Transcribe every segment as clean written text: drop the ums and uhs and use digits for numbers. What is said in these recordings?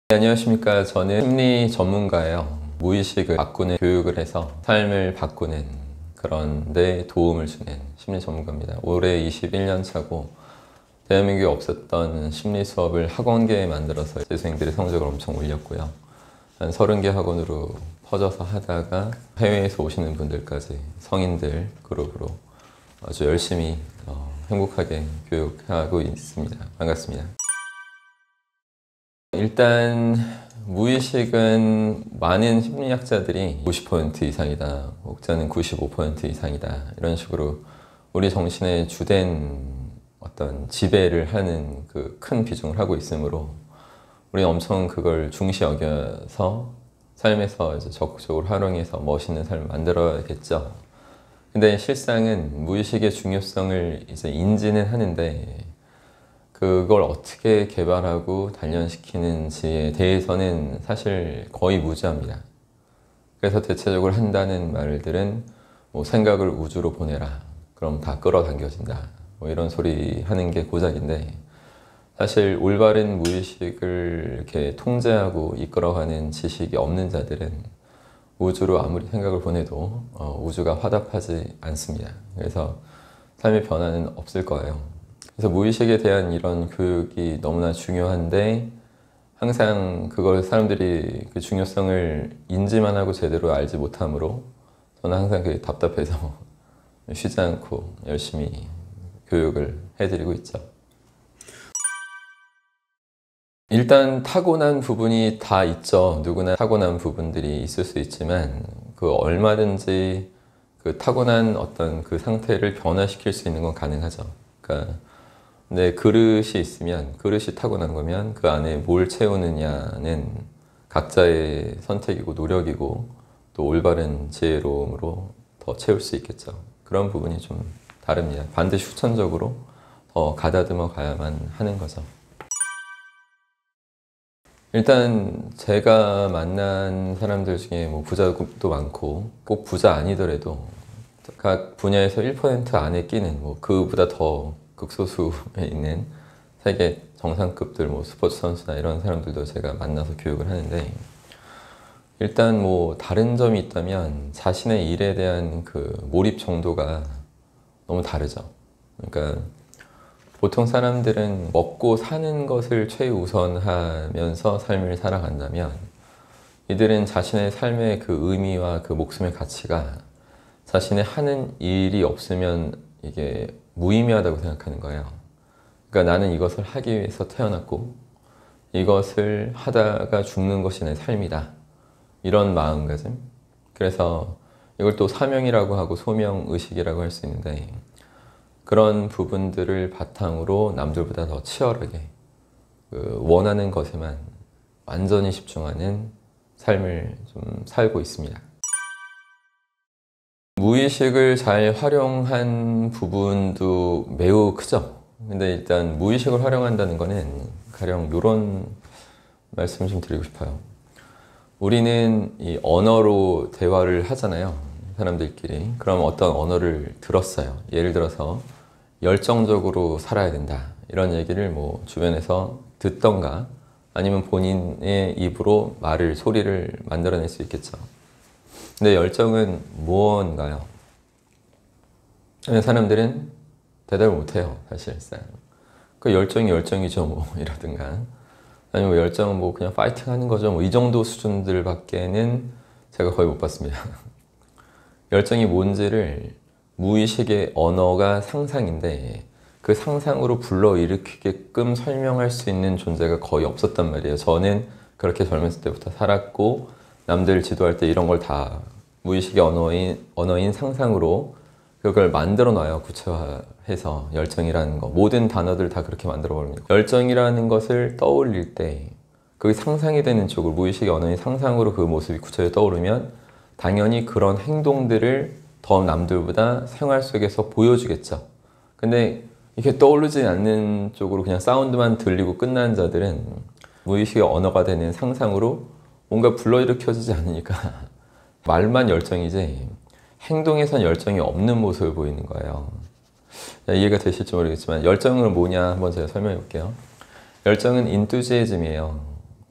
네, 안녕하십니까. 저는 심리 전문가예요. 무의식을 바꾸는 교육을 해서 삶을 바꾸는 그런 데 도움을 주는 심리 전문가입니다. 올해 21년 차고 대한민국에 없었던 심리 수업을 학원계에 만들어서 재수생들의 성적을 엄청 올렸고요. 한 30개 학원으로 퍼져서 하다가 해외에서 오시는 분들까지 성인들 그룹으로 아주 열심히 행복하게 교육하고 있습니다. 반갑습니다. 일단 무의식은 많은 심리학자들이 90% 이상이다, 혹자는 95% 이상이다 이런 식으로 우리 정신의 주된 어떤 지배를 하는 그 큰 비중을 하고 있으므로 우리는 엄청 그걸 중시 여겨서 삶에서 이제 적극적으로 활용해서 멋있는 삶을 만들어야겠죠. 근데 실상은 무의식의 중요성을 이제 인지는 하는데 그걸 어떻게 개발하고 단련시키는지에 대해서는 사실 거의 무지합니다. 그래서 대체적으로 한다는 말들은 뭐 생각을 우주로 보내라, 그럼 다 끌어당겨진다, 뭐 이런 소리 하는 게 고작인데, 사실 올바른 무의식을 이렇게 통제하고 이끌어가는 지식이 없는 자들은 우주로 아무리 생각을 보내도 우주가 화답하지 않습니다. 그래서 삶의 변화는 없을 거예요. 그래서 무의식에 대한 이런 교육이 너무나 중요한데 항상 그걸 사람들이 그 중요성을 인지만 하고 제대로 알지 못하므로 저는 항상 그게 답답해서 쉬지 않고 열심히 교육을 해드리고 있죠. 일단 타고난 부분이 다 있죠. 누구나 타고난 부분들이 있을 수 있지만 그 얼마든지 그 타고난 어떤 그 상태를 변화시킬 수 있는 건 가능하죠. 그러니까 근데 그릇이 있으면, 그릇이 타고난 거면 그 안에 뭘 채우느냐는 각자의 선택이고 노력이고 또 올바른 지혜로움으로 더 채울 수 있겠죠. 그런 부분이 좀 다릅니다. 반드시 후천적으로 더 가다듬어 가야만 하는 거죠. 일단 제가 만난 사람들 중에 뭐 부자도 많고 꼭 부자 아니더라도 각 분야에서 1% 안에 끼는 뭐 그보다 더 극소수에 있는 세계 정상급들, 뭐 스포츠 선수나 이런 사람들도 제가 만나서 교육을 하는데, 일단 뭐 다른 점이 있다면 자신의 일에 대한 그 몰입 정도가 너무 다르죠. 그러니까 보통 사람들은 먹고 사는 것을 최우선하면서 삶을 살아간다면 이들은 자신의 삶의 그 의미와 그 목숨의 가치가 자신의 하는 일이 없으면 이게 무의미하다고 생각하는 거예요. 그러니까 나는 이것을 하기 위해서 태어났고 이것을 하다가 죽는 것이 내 삶이다, 이런 마음가짐. 그래서 이걸 또 사명이라고 하고 소명의식이라고 할 수 있는데, 그런 부분들을 바탕으로 남들보다 더 치열하게 원하는 것에만 완전히 집중하는 삶을 좀 살고 있습니다. 무의식을 잘 활용한 부분도 매우 크죠. 근데 일단 무의식을 활용한다는 거는 가령 이런 말씀을 좀 드리고 싶어요. 우리는 이 언어로 대화를 하잖아요, 사람들끼리. 그럼 어떤 언어를 들었어요. 예를 들어서 열정적으로 살아야 된다, 이런 얘기를 뭐 주변에서 듣던가 아니면 본인의 입으로 소리를 만들어낼 수 있겠죠. 근데 열정은 무언가요? 사람들은 대답을 못해요, 사실상. 그 열정이 열정이죠, 뭐 이러든가. 아니면 열정은 뭐 그냥 파이팅 하는 거죠, 뭐 이 정도 수준들밖에는 제가 거의 못 봤습니다. 열정이 뭔지를 무의식의 언어가 상상인데 그 상상으로 불러일으키게끔 설명할 수 있는 존재가 거의 없었단 말이에요. 저는 그렇게 젊었을 때부터 살았고 남들 지도할 때 이런 걸 다 무의식의 언어인 상상으로 그걸 만들어 놔요. 구체화해서. 열정이라는 거, 모든 단어들 다 그렇게 만들어 버립니다. 열정이라는 것을 떠올릴 때 그게 상상이 되는 쪽으로, 무의식의 언어인 상상으로 그 모습이 구체적으로 떠오르면 당연히 그런 행동들을 더 남들보다 생활 속에서 보여주겠죠. 근데 이렇게 떠오르지 않는 쪽으로 그냥 사운드만 들리고 끝나는 자들은 무의식의 언어가 되는 상상으로 뭔가 불러일으켜지지 않으니까 말만 열정이지 행동에선 열정이 없는 모습을 보이는 거예요. 이해가 되실지 모르겠지만 열정은 뭐냐 한번 제가 설명해 볼게요. 열정은 인투지애즘이에요.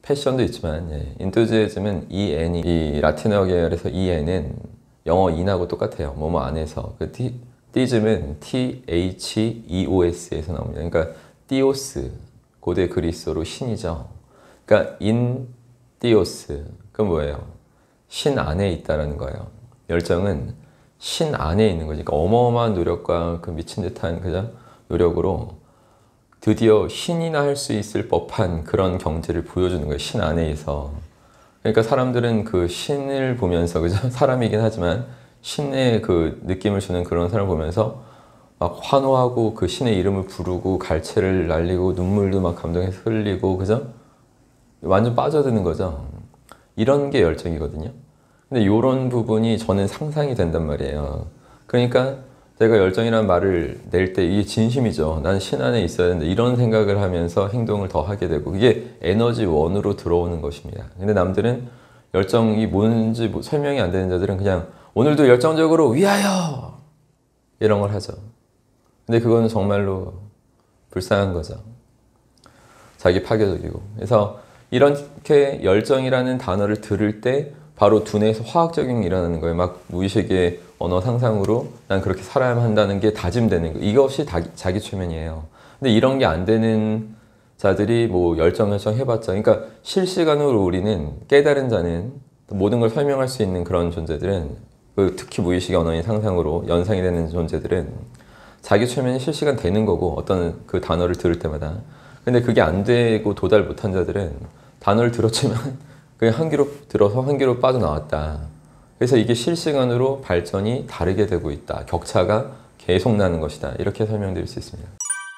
패션도 있지만 인투지애즘은 EN이 이 라틴어 계열에서 EN은 영어 인하고 똑같아요. 뭐뭐 안에서. 그 띠즘은 THEOS에서 나옵니다. 그러니까 띠오스, 고대 그리스어로 신이죠. 그러니까 띠오스, 그 뭐예요? 신 안에 있다라는 거예요. 열정은 신 안에 있는 거지. 그러니까 어마어마한 노력과 그 미친 듯한 그죠? 노력으로 드디어 신이나 할 수 있을 법한 그런 경지를 보여주는 거예요. 신 안에서. 그러니까 사람들은 그 신을 보면서 그죠? 사람이긴 하지만 신의 그 느낌을 주는 그런 사람을 보면서 막 환호하고 그 신의 이름을 부르고 갈채를 날리고 눈물도 막 감동해서 흘리고 그죠? 완전 빠져드는 거죠. 이런 게 열정이거든요. 근데 이런 부분이 저는 상상이 된단 말이에요. 그러니까 제가 열정이라는 말을 낼 때 이게 진심이죠. 난 신 안에 있어야 된다. 이런 생각을 하면서 행동을 더 하게 되고 이게 에너지 원으로 들어오는 것입니다. 근데 남들은 열정이 뭔지 설명이 안 되는 자들은 그냥 오늘도 열정적으로 위하여! 이런 걸 하죠. 근데 그거는 정말로 불쌍한 거죠. 자기 파괴적이고. 그래서 이렇게 열정이라는 단어를 들을 때 바로 두뇌에서 화학적인 게 일어나는 거예요. 막 무의식의 언어 상상으로 난 그렇게 살아야 한다는 게 다짐되는 거. 이것이 자기 최면이에요. 근데 이런 게 안 되는 자들이 뭐 열정 해봤자. 그러니까 실시간으로 우리는 깨달은 자는 모든 걸 설명할 수 있는 그런 존재들은 특히 무의식의 언어인 상상으로 연상이 되는 존재들은 자기 최면이 실시간 되는 거고 어떤 그 단어를 들을 때마다. 근데 그게 안 되고 도달 못한 자들은 단어를 들었지만 그냥 한 귀로 들어서 한 귀로 빠져나왔다. 그래서 이게 실시간으로 발전이 다르게 되고 있다. 격차가 계속 나는 것이다. 이렇게 설명드릴 수 있습니다.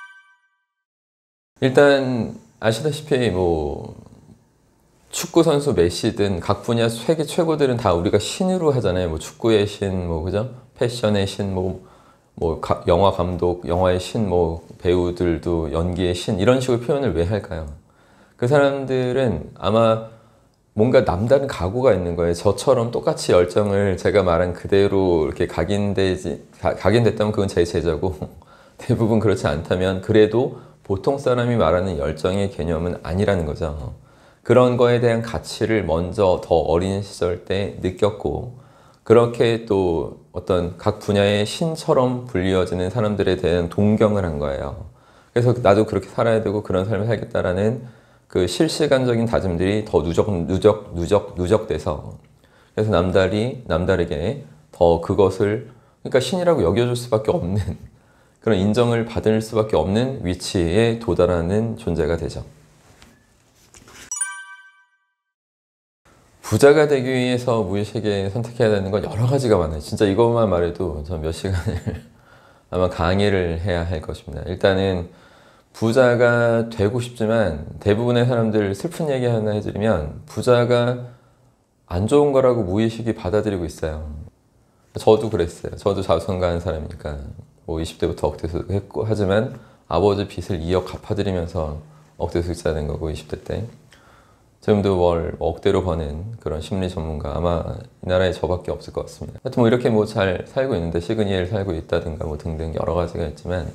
일단 아시다시피 뭐 축구 선수 메시든 각 분야 세계 최고들은 다 우리가 신으로 하잖아요. 뭐 축구의 신, 뭐 그죠? 패션의 신, 영화 감독, 영화의 신, 뭐 배우들도 연기의 신 이런 식으로 표현을 왜 할까요? 그 사람들은 아마 뭔가 남다른 각오가 있는 거예요. 저처럼 똑같이 열정을 제가 말한 그대로 이렇게 각인됐다면 그건 제 제자고 대부분 그렇지 않다면 그래도 보통 사람이 말하는 열정의 개념은 아니라는 거죠. 그런 거에 대한 가치를 먼저 더 어린 시절 때 느꼈고 그렇게 또 어떤 각 분야의 신처럼 불리워지는 사람들에 대한 동경을 한 거예요. 그래서 나도 그렇게 살아야 되고 그런 삶을 살겠다라는 그 실시간적인 다짐들이 더 누적돼서 그래서 남다르게 더 그것을 그러니까 신이라고 여겨줄 수밖에 없는 그런 인정을 받을 수밖에 없는 위치에 도달하는 존재가 되죠. 부자가 되기 위해서 무의식에 선택해야 되는 건 여러 가지가 많아요. 진짜 이것만 말해도 전 몇 시간을 아마 강의를 해야 할 것입니다. 일단은 부자가 되고 싶지만 대부분의 사람들 슬픈 얘기 하나 해드리면 부자가 안 좋은 거라고 무의식이 받아들이고 있어요. 저도 그랬어요. 저도 자수성가한 사람이니까 뭐 20대부터 억대소득 했고 하지만 아버지 빚을 2억 갚아드리면서 억대소득자 된 거고 20대 때 지금도 월 억대로 버는 그런 심리 전문가 아마 이 나라에 저밖에 없을 것 같습니다. 하여튼 뭐 이렇게 뭐 잘 살고 있는데 시그니엘 살고 있다든가 뭐 등등 여러 가지가 있지만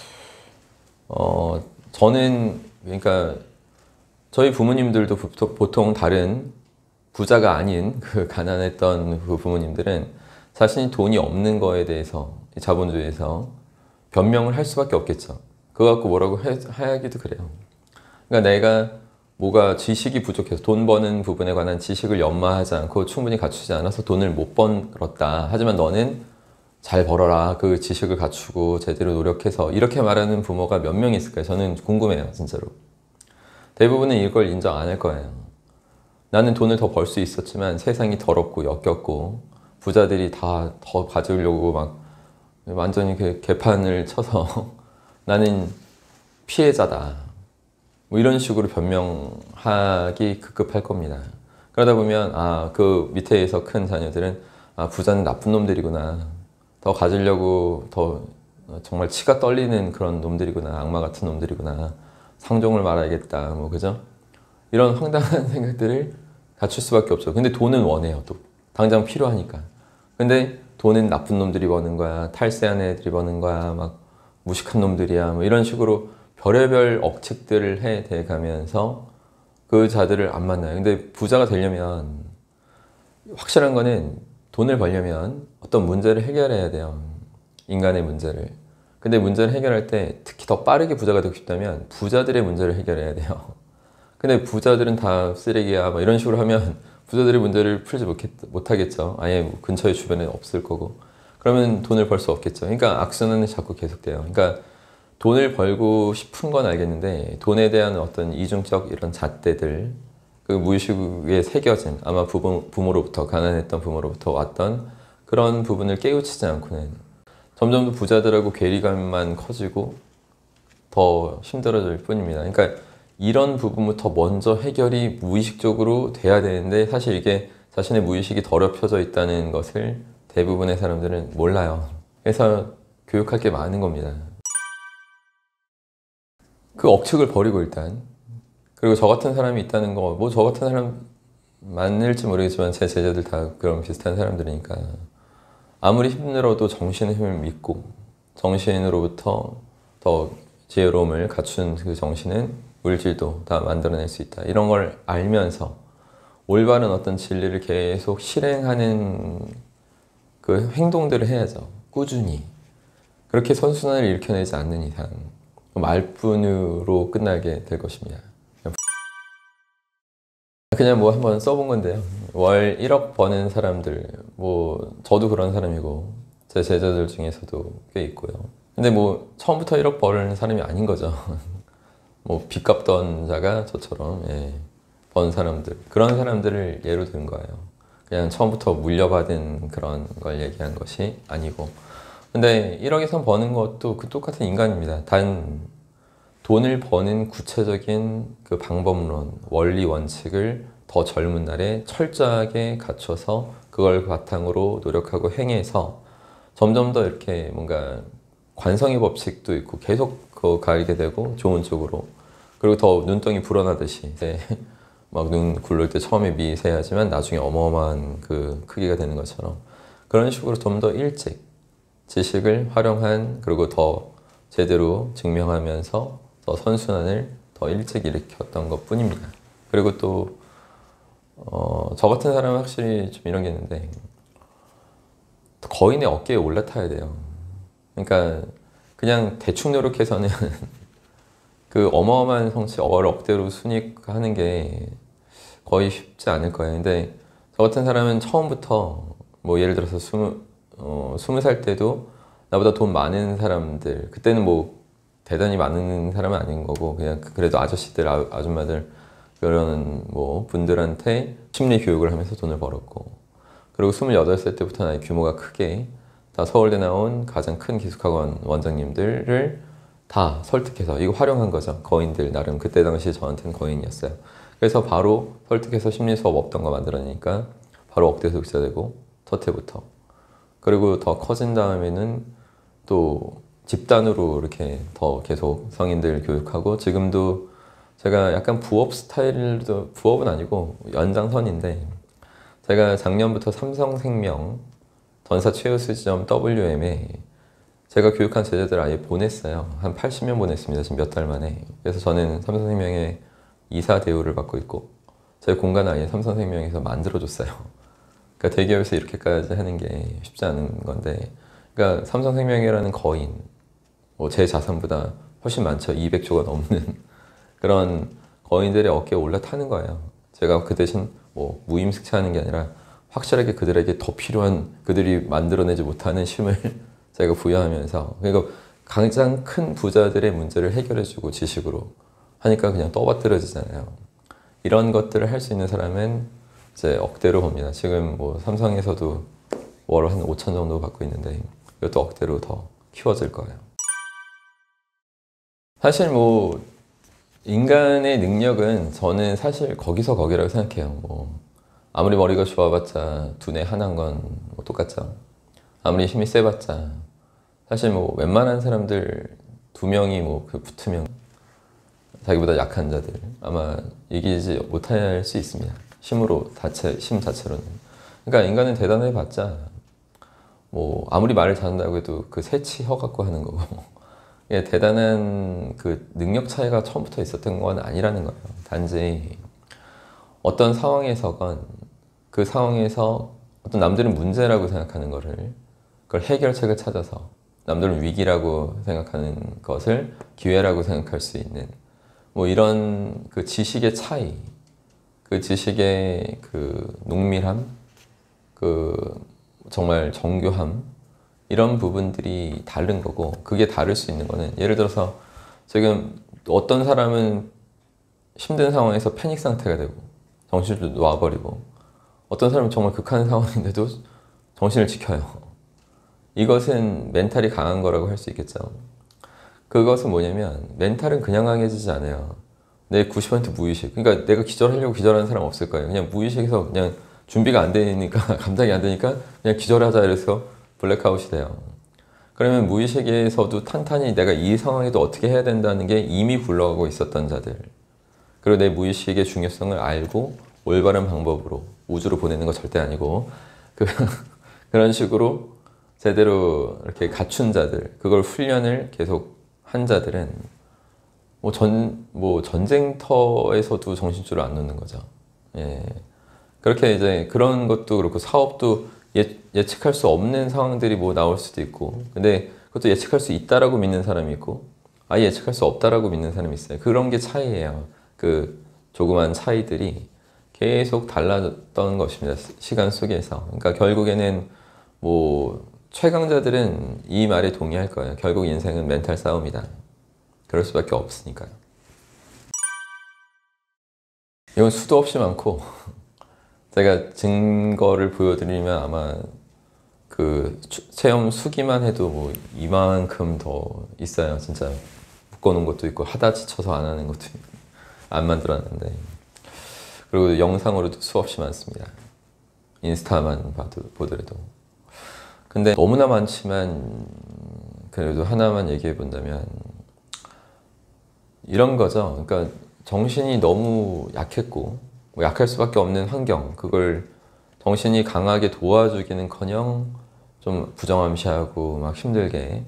저는 그러니까 저희 부모님들도 보통 다른 부자가 아닌 그 가난했던 그 부모님들은 자신이 돈이 없는 거에 대해서 자본주의에서 변명을 할 수밖에 없겠죠. 그거 갖고 뭐라고 하기도 그래요. 그러니까 내가 뭐가 지식이 부족해서 돈 버는 부분에 관한 지식을 연마하지 않고 충분히 갖추지 않아서 돈을 못 벌었다. 하지만 너는 잘 벌어라. 그 지식을 갖추고 제대로 노력해서 이렇게 말하는 부모가 몇 명 있을까요? 저는 궁금해요. 진짜로. 대부분은 이걸 인정 안 할 거예요. 나는 돈을 더 벌 수 있었지만 세상이 더럽고 역겹고 부자들이 다 더 가지려고 막 완전히 개판을 쳐서 나는 피해자다. 뭐 이런 식으로 변명하기 급급할 겁니다. 그러다 보면 그 밑에서 큰 자녀들은 부자는 나쁜 놈들이구나. 더 가지려고 더 정말 치가 떨리는 그런 놈들이구나. 악마 같은 놈들이구나. 상종을 말아야겠다. 뭐 그죠? 이런 황당한 생각들을 갖출 수밖에 없죠. 근데 돈은 원해요. 또 당장 필요하니까. 근데 돈은 나쁜 놈들이 버는 거야. 탈세한 애들이 버는 거야. 막 무식한 놈들이야. 뭐 이런 식으로 별의별 억측들을 해 대가면서 그 자들을 안 만나요. 근데 부자가 되려면 확실한 거는 돈을 벌려면 어떤 문제를 해결해야 돼요. 인간의 문제를. 근데 문제를 해결할 때 특히 더 빠르게 부자가 되고 싶다면 부자들의 문제를 해결해야 돼요. 근데 부자들은 다 쓰레기야 뭐 이런 식으로 하면 부자들의 문제를 풀지 못하겠죠. 아예 근처에 주변에 없을 거고. 그러면 돈을 벌 수 없겠죠. 그러니까 악순환이 자꾸 계속돼요. 그러니까 돈을 벌고 싶은 건 알겠는데 돈에 대한 어떤 이중적 이런 잣대들, 그 무의식에 새겨진 아마 부모로부터 가난했던 부모로부터 왔던 그런 부분을 깨우치지 않고는 점점 더 부자들하고 괴리감만 커지고 더 힘들어질 뿐입니다. 그러니까 이런 부분부터 먼저 해결이 무의식적으로 돼야 되는데 사실 이게 자신의 무의식이 더럽혀져 있다는 것을 대부분의 사람들은 몰라요. 그래서 교육할 게 많은 겁니다. 그 억측을 버리고 일단, 그리고 저 같은 사람이 있다는 거, 뭐 저 같은 사람 맞을지 모르겠지만 제 제자들 다 그런 비슷한 사람들이니까 아무리 힘들어도 정신의 힘을 믿고 정신으로부터 더 지혜로움을 갖춘 그 정신은 물질도 다 만들어낼 수 있다. 이런 걸 알면서 올바른 어떤 진리를 계속 실행하는 그 행동들을 해야죠. 꾸준히. 그렇게 선순환을 일으켜내지 않는 이상 말뿐으로 끝나게 될 것입니다. 그냥 뭐 한번 써본 건데요. 월 1억 버는 사람들, 뭐 저도 그런 사람이고 제 제자들 중에서도 꽤 있고요. 근데 뭐 처음부터 1억 버는 사람이 아닌 거죠. 뭐 빚 갚던 자가 저처럼 번 사람들, 그런 사람들을 예로 든 거예요. 그냥 처음부터 물려받은 그런 걸 얘기한 것이 아니고. 근데 1억 이상 버는 것도 그 똑같은 인간입니다. 단 돈을 버는 구체적인 그 방법론, 원리, 원칙을 더 젊은 날에 철저하게 갖춰서 그걸 바탕으로 노력하고 행해서 점점 더 이렇게 뭔가 관성의 법칙도 있고 계속 그거 가게 되고 좋은 쪽으로, 그리고 더 눈덩이 불어나듯이 이제 막 눈 굴릴 때 처음에 미세하지만 나중에 어마어마한 그 크기가 되는 것처럼 그런 식으로 좀 더 일찍 지식을 활용한, 그리고 더 제대로 증명하면서 더 선순환을 더 일찍 일으켰던 것 뿐입니다. 그리고 또 저 같은 사람은 확실히 좀 이런 게 있는데 거인의 어깨에 올라타야 돼요. 그러니까 그냥 대충 노력해서는 그 어마어마한 성취, 억대로 순익하는 게 거의 쉽지 않을 거예요. 근데 저 같은 사람은 처음부터 뭐 예를 들어서 20살 때도 나보다 돈 많은 사람들, 그때는 뭐 대단히 많은 사람은 아닌 거고 그냥 그래도 아저씨들, 아줌마들 그런 뭐 분들한테 심리 교육을 하면서 돈을 벌었고, 그리고 28살 때부터 나의 규모가 크게 다 서울대 나온 가장 큰 기숙학원 원장님들을 다 설득해서 이거 활용한 거죠. 거인들 나름. 그때 당시 저한테는 거인이었어요. 그래서 바로 설득해서 심리 수업 없던 거 만들어내니까 바로 억대 소득자 되고 첫 해부터. 그리고 더 커진 다음에는 또 집단으로 이렇게 더 계속 성인들 교육하고, 지금도 제가 약간 부업 스타일도, 부업은 아니고 연장선인데 제가 작년부터 삼성생명 전사 최우수 지점 WM에 제가 교육한 제자들 아예 보냈어요. 한 80명 보냈습니다. 지금 몇 달 만에. 그래서 저는 삼성생명의 이사 대우를 받고 있고 제 공간을 아예 삼성생명에서 만들어줬어요. 그러니까 대기업에서 이렇게까지 하는 게 쉽지 않은 건데, 그러니까 삼성생명이라는 거인, 뭐 제 자산보다 훨씬 많죠. 200조가 넘는 그런 거인들의 어깨에 올라타는 거예요. 제가 그 대신 뭐 무임승차하는 게 아니라 확실하게 그들에게 더 필요한, 그들이 만들어내지 못하는 힘을 제가 부여하면서, 그러니까 가장 큰 부자들의 문제를 해결해주고 지식으로 하니까 그냥 떠받들어지잖아요. 이런 것들을 할 수 있는 사람은 이제 억대로 봅니다. 지금 뭐 삼성에서도 월 한 5천 정도 받고 있는데 이것도 억대로 더 키워질 거예요. 사실 뭐 인간의 능력은 저는 사실 거기서 거기라고 생각해요. 뭐 아무리 머리가 좋아봤자 두뇌 하나인 건 뭐 똑같죠. 아무리 힘이 세봤자 사실 뭐 웬만한 사람들 2명이 뭐 붙으면 자기보다 약한 자들 아마 이기지 못할 수 있습니다. 힘으로 힘 자체로는. 그러니까 인간은 대단해봤자 뭐 아무리 말을 잘한다고 해도 그 새치 혀 갖고 하는 거고 예, 대단한 그 능력 차이가 처음부터 있었던 건 아니라는 거예요. 단지 어떤 상황에서건 그 상황에서 어떤 남들은 문제라고 생각하는 거를 그걸 해결책을 찾아서 남들은 위기라고 생각하는 것을 기회라고 생각할 수 있는 뭐 이런 그 지식의 차이, 그 지식의 그 농밀함, 그 정말 정교함 이런 부분들이 다른 거고 그게 다를 수 있는 거는 예를 들어서 지금 어떤 사람은 힘든 상황에서 패닉 상태가 되고 정신을 놔버리고 어떤 사람은 정말 극한 상황인데도 정신을 지켜요. 이것은 멘탈이 강한 거라고 할 수 있겠죠. 그것은 뭐냐면 멘탈은 그냥 강해지지 않아요. 내 90% 무의식. 그러니까 내가 기절하려고 기절하는 사람 없을 거예요. 그냥 무의식에서 그냥 준비가 안 되니까 감당이 안 되니까 그냥 기절하자 이래서 블랙아웃이 돼요. 그러면 무의식에서도 탄탄히 내가 이 상황에도 어떻게 해야 된다는 게 이미 굴러가고 있었던 자들. 그리고 내 무의식의 중요성을 알고 올바른 방법으로 우주로 보내는 거 절대 아니고 그런 식으로 제대로 이렇게 갖춘 자들, 그걸 훈련을 계속 한 자들은 뭐 전쟁터에서도 정신줄을 안 놓는 거죠. 예. 그렇게 이제 그런 것도 그렇고 사업도 예측할 수 없는 상황들이 뭐 나올 수도 있고 근데 그것도 예측할 수 있다라고 믿는 사람이 있고 아예 예측할 수 없다라고 믿는 사람이 있어요. 그런 게 차이예요. 그 조그만 차이들이 계속 달라졌던 것입니다. 시간 속에서. 그러니까 결국에는 뭐 최강자들은 이 말에 동의할 거예요. 결국 인생은 멘탈 싸움이다. 그럴 수밖에 없으니까요. 이건 수도 없이 많고 제가 증거를 보여드리면 아마 그 체험 수기만 해도 뭐 이만큼 더 있어요. 진짜 묶어놓은 것도 있고 하다 지쳐서 안 하는 것도 있고 안 만들었는데 그리고 영상으로도 수없이 많습니다. 인스타만 보더라도 근데 너무나 많지만 그래도 하나만 얘기해 본다면 이런 거죠. 그러니까 정신이 너무 약했고 뭐 약할 수밖에 없는 환경 그걸 정신이 강하게 도와주기는커녕 좀 부정암시하고 막 힘들게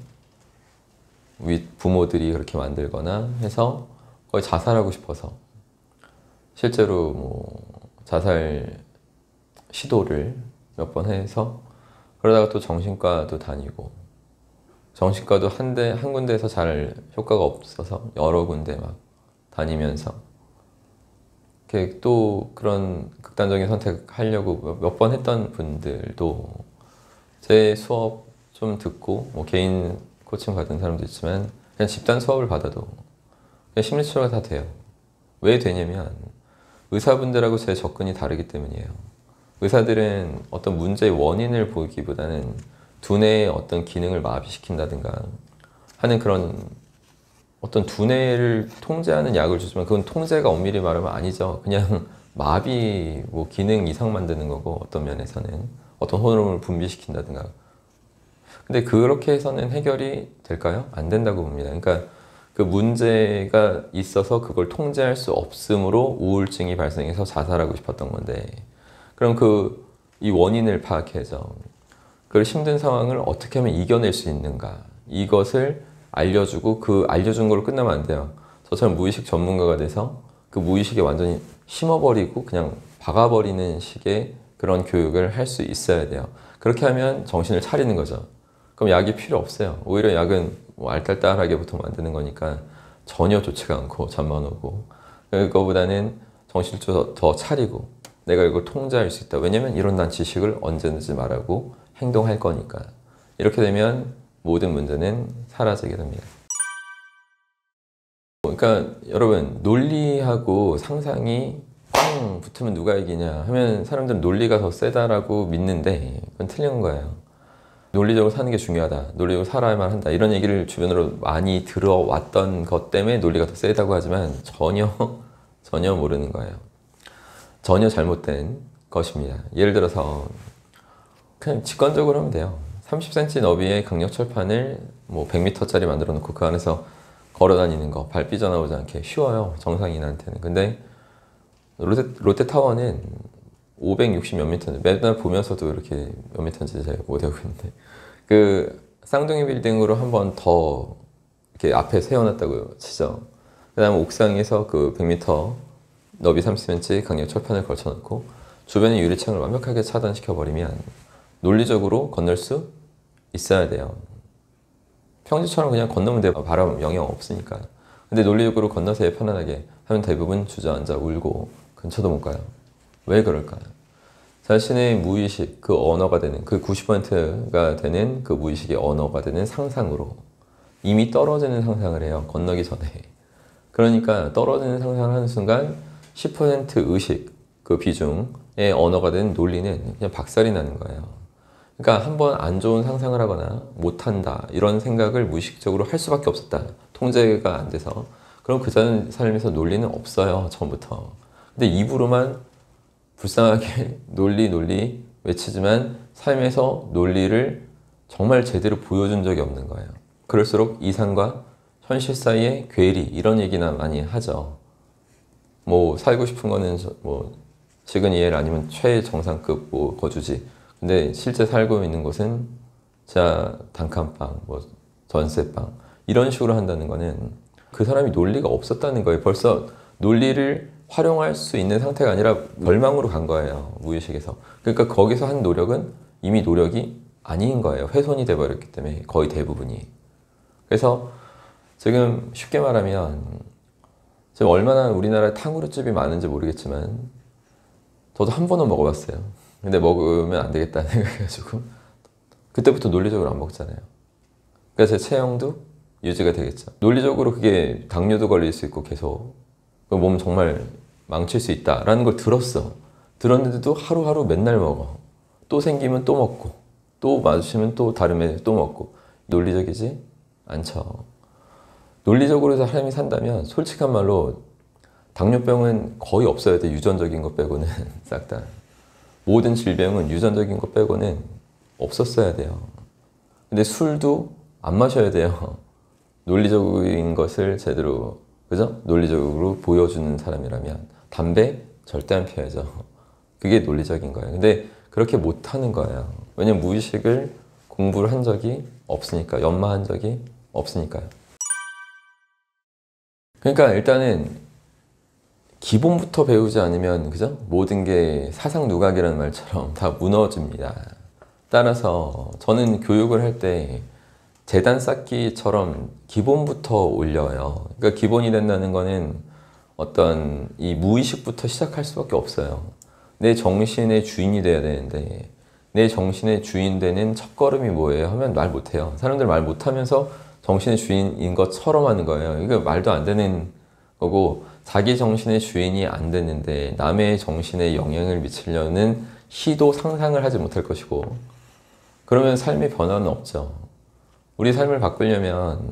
부모들이 그렇게 만들거나 해서 거의 자살하고 싶어서 실제로 뭐 자살 시도를 몇 번 해서 그러다가 또 정신과도 다니고 정신과도 한 군데에서 잘 효과가 없어서 여러 군데 막 다니면서 이렇게 또 그런 극단적인 선택하려고 몇 번 했던 분들도 제 수업 좀 듣고 뭐 개인 코칭 받은 사람도 있지만 그냥 집단 수업을 받아도 그냥 심리치료가 다 돼요. 왜 되냐면 의사분들하고 제 접근이 다르기 때문이에요. 의사들은 어떤 문제의 원인을 보기보다는 두뇌의 어떤 기능을 마비시킨다든가 하는 그런 어떤 두뇌를 통제하는 약을 주지만 그건 통제가 엄밀히 말하면 아니죠. 그냥 마비, 뭐 기능 이상 만드는 거고 어떤 면에서는 어떤 호르몬을 분비시킨다든가. 근데 그렇게 해서는 해결이 될까요? 안 된다고 봅니다. 그러니까 그 문제가 있어서 그걸 통제할 수 없음으로 우울증이 발생해서 자살하고 싶었던 건데 그럼 이 원인을 파악해서 그 힘든 상황을 어떻게 하면 이겨낼 수 있는가 이것을 알려주고 그 알려준 걸로 끝나면 안 돼요. 저처럼 무의식 전문가가 돼서 그 무의식에 완전히 심어버리고 그냥 박아버리는 식의 그런 교육을 할 수 있어야 돼요. 그렇게 하면 정신을 차리는 거죠. 그럼 약이 필요 없어요. 오히려 약은 뭐 알딸딸하게 보통 만드는 거니까 전혀 좋지가 않고 잠만 오고 그거보다는 정신을 더 차리고 내가 이걸 통제할 수 있다. 왜냐면 이런 난 지식을 언제든지 말하고 행동할 거니까. 이렇게 되면 모든 문제는 사라지게 됩니다. 그러니까 여러분 논리하고 상상이 빵 붙으면 누가 이기냐 하면 사람들은 논리가 더 세다라고 믿는데 그건 틀린 거예요. 논리적으로 사는 게 중요하다. 논리적으로 살아야만 한다. 이런 얘기를 주변으로 많이 들어왔던 것 때문에 논리가 더 세다고 하지만 전혀 모르는 거예요. 전혀 잘못된 것입니다. 예를 들어서 그냥 직관적으로 하면 돼요. 30cm 너비의 강력철판을 뭐 100m짜리 만들어 놓고 그 안에서 걸어 다니는 거, 발 삐져나오지 않게 쉬워요. 정상인한테는. 근데 롯데타워는 560 몇 미터인데 맨날 보면서도 이렇게 몇 미터인지 잘 못 외우고 있는데 그 쌍둥이 빌딩으로 한 번 더 이렇게 앞에 세워놨다고 치죠. 그 다음에 옥상에서 그 100m 너비 30cm 강력 철판을 걸쳐놓고 주변의 유리창을 완벽하게 차단시켜버리면 논리적으로 건널 수 있어야 돼요. 평지처럼 그냥 건너면 돼요. 바람 영향 없으니까. 근데 논리적으로 건너세요 편안하게 하면 대부분 주저앉아 울고 근처도 못 가요. 왜 그럴까요? 자신의 무의식, 그 언어가 되는, 그 90%가 되는 그 무의식의 언어가 되는 상상으로 이미 떨어지는 상상을 해요. 건너기 전에. 그러니까 떨어지는 상상을 하는 순간 10% 의식, 그 비중의 언어가 되는 논리는 그냥 박살이 나는 거예요. 그러니까 한번 안 좋은 상상을 하거나 못한다 이런 생각을 무의식적으로 할 수밖에 없었다. 통제가 안 돼서. 그럼 그 삶에서 논리는 없어요. 처음부터. 근데 입으로만 불쌍하게 논리 외치지만 삶에서 논리를 정말 제대로 보여준 적이 없는 거예요. 그럴수록 이상과 현실 사이의 괴리 이런 얘기나 많이 하죠. 뭐 살고 싶은 거는 뭐 시그니엘 아니면 최정상급 뭐 거주지. 근데 실제 살고 있는 곳은 자 단칸방, 뭐 전세방 이런 식으로 한다는 거는 그 사람이 논리가 없었다는 거예요. 벌써 논리를 활용할 수 있는 상태가 아니라 멸망으로 간 거예요. 무의식에서. 그러니까 거기서 한 노력은 이미 노력이 아닌 거예요. 훼손이 돼버렸기 때문에 거의 대부분이. 그래서 지금 쉽게 말하면 지금 얼마나 우리나라에 탕후루집이 많은지 모르겠지만 저도 한 번은 먹어봤어요. 근데 먹으면 안 되겠다 생각해가지고 그때부터 논리적으로 안 먹잖아요. 그러니까 제 체형도 유지가 되겠죠. 논리적으로 그게 당뇨도 걸릴 수 있고 계속 몸 정말 망칠 수 있다라는 걸 들었어. 들었는데도 하루하루 맨날 먹어. 또 생기면 또 먹고 또 마주치면 또 다른 애 또 먹고. 논리적이지 않죠. 논리적으로 사람이 산다면 솔직한 말로 당뇨병은 거의 없어야 돼. 유전적인 것 빼고는 싹 다. 모든 질병은 유전적인 것 빼고는 없었어야 돼요. 근데 술도 안 마셔야 돼요. 논리적인 것을 제대로, 그죠? 논리적으로 보여주는 사람이라면. 담배 절대 안 피워야죠. 그게 논리적인 거예요. 근데 그렇게 못하는 거예요. 왜냐면 무의식을 공부를 한 적이 없으니까. 연마한 적이 없으니까요. 그러니까 일단은 기본부터 배우지 않으면, 그죠? 모든 게 사상 누각이라는 말처럼 다 무너집니다. 따라서 저는 교육을 할 때 재단 쌓기처럼 기본부터 올려요. 그러니까 기본이 된다는 거는 어떤 이 무의식부터 시작할 수밖에 없어요. 내 정신의 주인이 돼야 되는데 내 정신의 주인 되는 첫걸음이 뭐예요? 하면 말 못해요. 사람들 말 못하면서 정신의 주인인 것처럼 하는 거예요. 이거 말도 안 되는 거고 자기 정신의 주인이 안 됐는데 남의 정신에 영향을 미치려는 시도 상상을 하지 못할 것이고 그러면 삶의 변화는 없죠. 우리 삶을 바꾸려면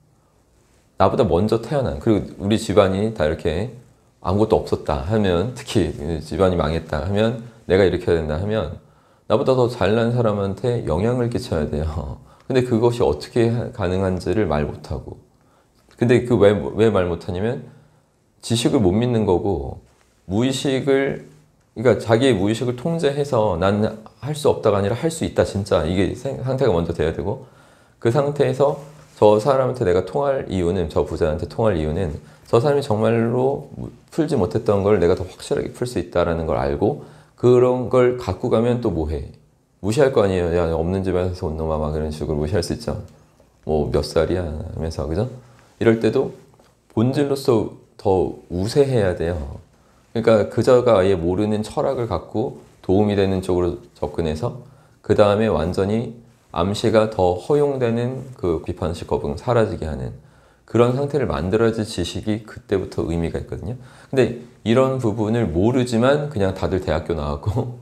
나보다 먼저 태어난 그리고 우리 집안이 다 이렇게 아무것도 없었다 하면 특히 집안이 망했다 하면 내가 이렇게 해야 된다 하면 나보다 더 잘난 사람한테 영향을 끼쳐야 돼요. 근데 그것이 어떻게 가능한지를 말 못하고 근데 그 왜 말 못하냐면 지식을 못 믿는 거고 무의식을 그러니까 자기의 무의식을 통제해서 난 할 수 없다가 아니라 할 수 있다 진짜 이게 상태가 먼저 돼야 되고 그 상태에서 저 사람한테 내가 통할 이유는 저 부자한테 통할 이유는 저 사람이 정말로 풀지 못했던 걸 내가 더 확실하게 풀 수 있다는 걸 알고 그런 걸 갖고 가면 또 뭐해 무시할 거 아니에요. 야 없는 집에서 온 놈아 막 이런 식으로 무시할 수 있죠. 뭐 몇 살이야 하면서 그죠? 이럴 때도 본질로서 더 우세해야 돼요. 그러니까 그저가 아예 모르는 철학을 갖고 도움이 되는 쪽으로 접근해서 그 다음에 완전히 암시가 더 허용되는 그 비판식 거부감 사라지게 하는 그런 상태를 만들어야지 지식이 그때부터 의미가 있거든요. 근데 이런 부분을 모르지만 그냥 다들 대학교 나왔고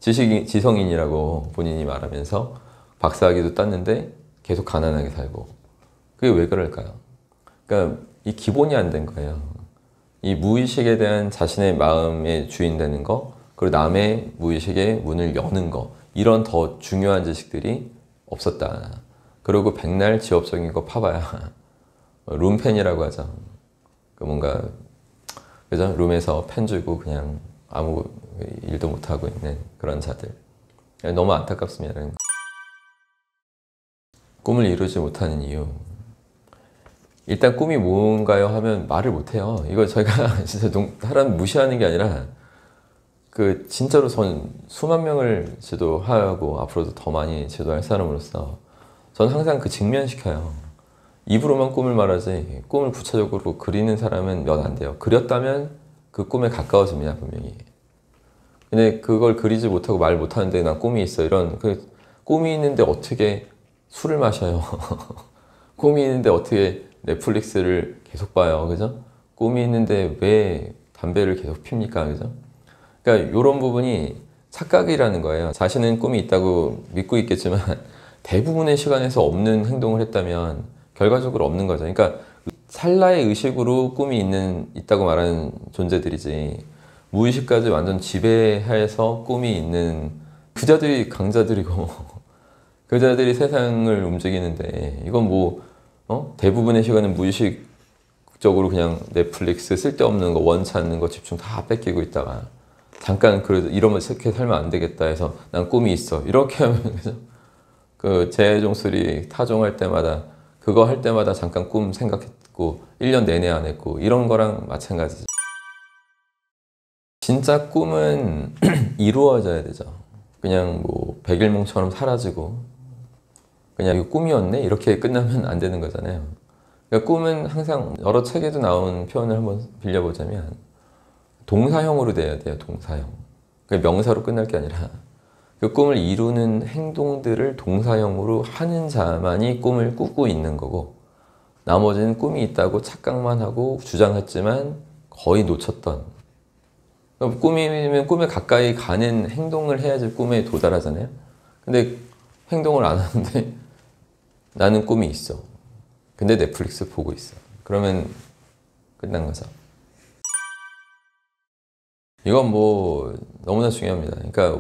지성인이라고 본인이 말하면서 박사학위도 땄는데 계속 가난하게 살고 그게 왜 그럴까요? 그러니까 이 기본이 안 된 거예요. 이 무의식에 대한 자신의 마음의 주인 되는 거 그리고 남의 무의식의 문을 여는 거 이런 더 중요한 지식들이 없었다. 그리고 백날 지엽적인 거 파봐야 룸펜이라고 하죠. 그 뭔가 그죠? 룸에서 펜 쥐고 그냥 아무 일도 못하고 있는 그런 자들 너무 안타깝습니다. 꿈을 이루지 못하는 이유 일단 꿈이 뭔가요? 하면 말을 못해요. 이거 저희가 진짜 사람 무시하는 게 아니라 그 진짜로 전 수만 명을 지도하고 앞으로도 더 많이 지도할 사람으로서 저는 항상 그 직면시켜요. 입으로만 꿈을 말하지 꿈을 구체적으로 그리는 사람은 몇 안 돼요. 그렸다면 그 꿈에 가까워집니다, 분명히. 근데 그걸 그리지 못하고 말 못하는데 난 꿈이 있어, 이런 그 꿈이 있는데 어떻게 술을 마셔요? 꿈이 있는데 어떻게 넷플릭스를 계속 봐요, 그죠? 꿈이 있는데 왜 담배를 계속 핍니까, 그죠? 그러니까 이런 부분이 착각이라는 거예요. 자신은 꿈이 있다고 믿고 있겠지만 대부분의 시간에서 없는 행동을 했다면 결과적으로 없는 거죠. 그러니까 찰나의 의식으로 꿈이 있다고 말하는 존재들이지, 무의식까지 완전 지배해서 꿈이 있는 부자들이 강자들이고 그자들이 세상을 움직이는데, 이건 뭐 대부분의 시간은 무의식적으로 그냥 넷플릭스 쓸데없는 거, 원치 않는 거 집중 다 뺏기고 있다가 잠깐 그래도 이러면 이렇게 살면 안 되겠다 해서 난 꿈이 있어 이렇게 하면 그죠? 그 재종소리 타종할 때마다 그거 할 때마다 잠깐 꿈 생각했고 1년 내내 안 했고, 이런 거랑 마찬가지죠. 진짜 꿈은 이루어져야 되죠. 그냥 뭐 백일몽처럼 사라지고 그냥 이거 꿈이었네 이렇게 끝나면 안 되는 거잖아요. 그러니까 꿈은 항상 여러 책에도 나온 표현을 한번 빌려보자면 동사형으로 돼야 돼요. 동사형. 명사로 끝날 게 아니라 그 꿈을 이루는 행동들을 동사형으로 하는 자만이 꿈을 꾸고 있는 거고, 나머지는 꿈이 있다고 착각만 하고 주장했지만 거의 놓쳤던. 꿈이면 꿈에 가까이 가는 행동을 해야지 꿈에 도달하잖아요. 근데 행동을 안 하는데 나는 꿈이 있어. 근데 넷플릭스 보고 있어. 그러면 끝난 거죠. 이건 뭐 너무나 중요합니다. 그러니까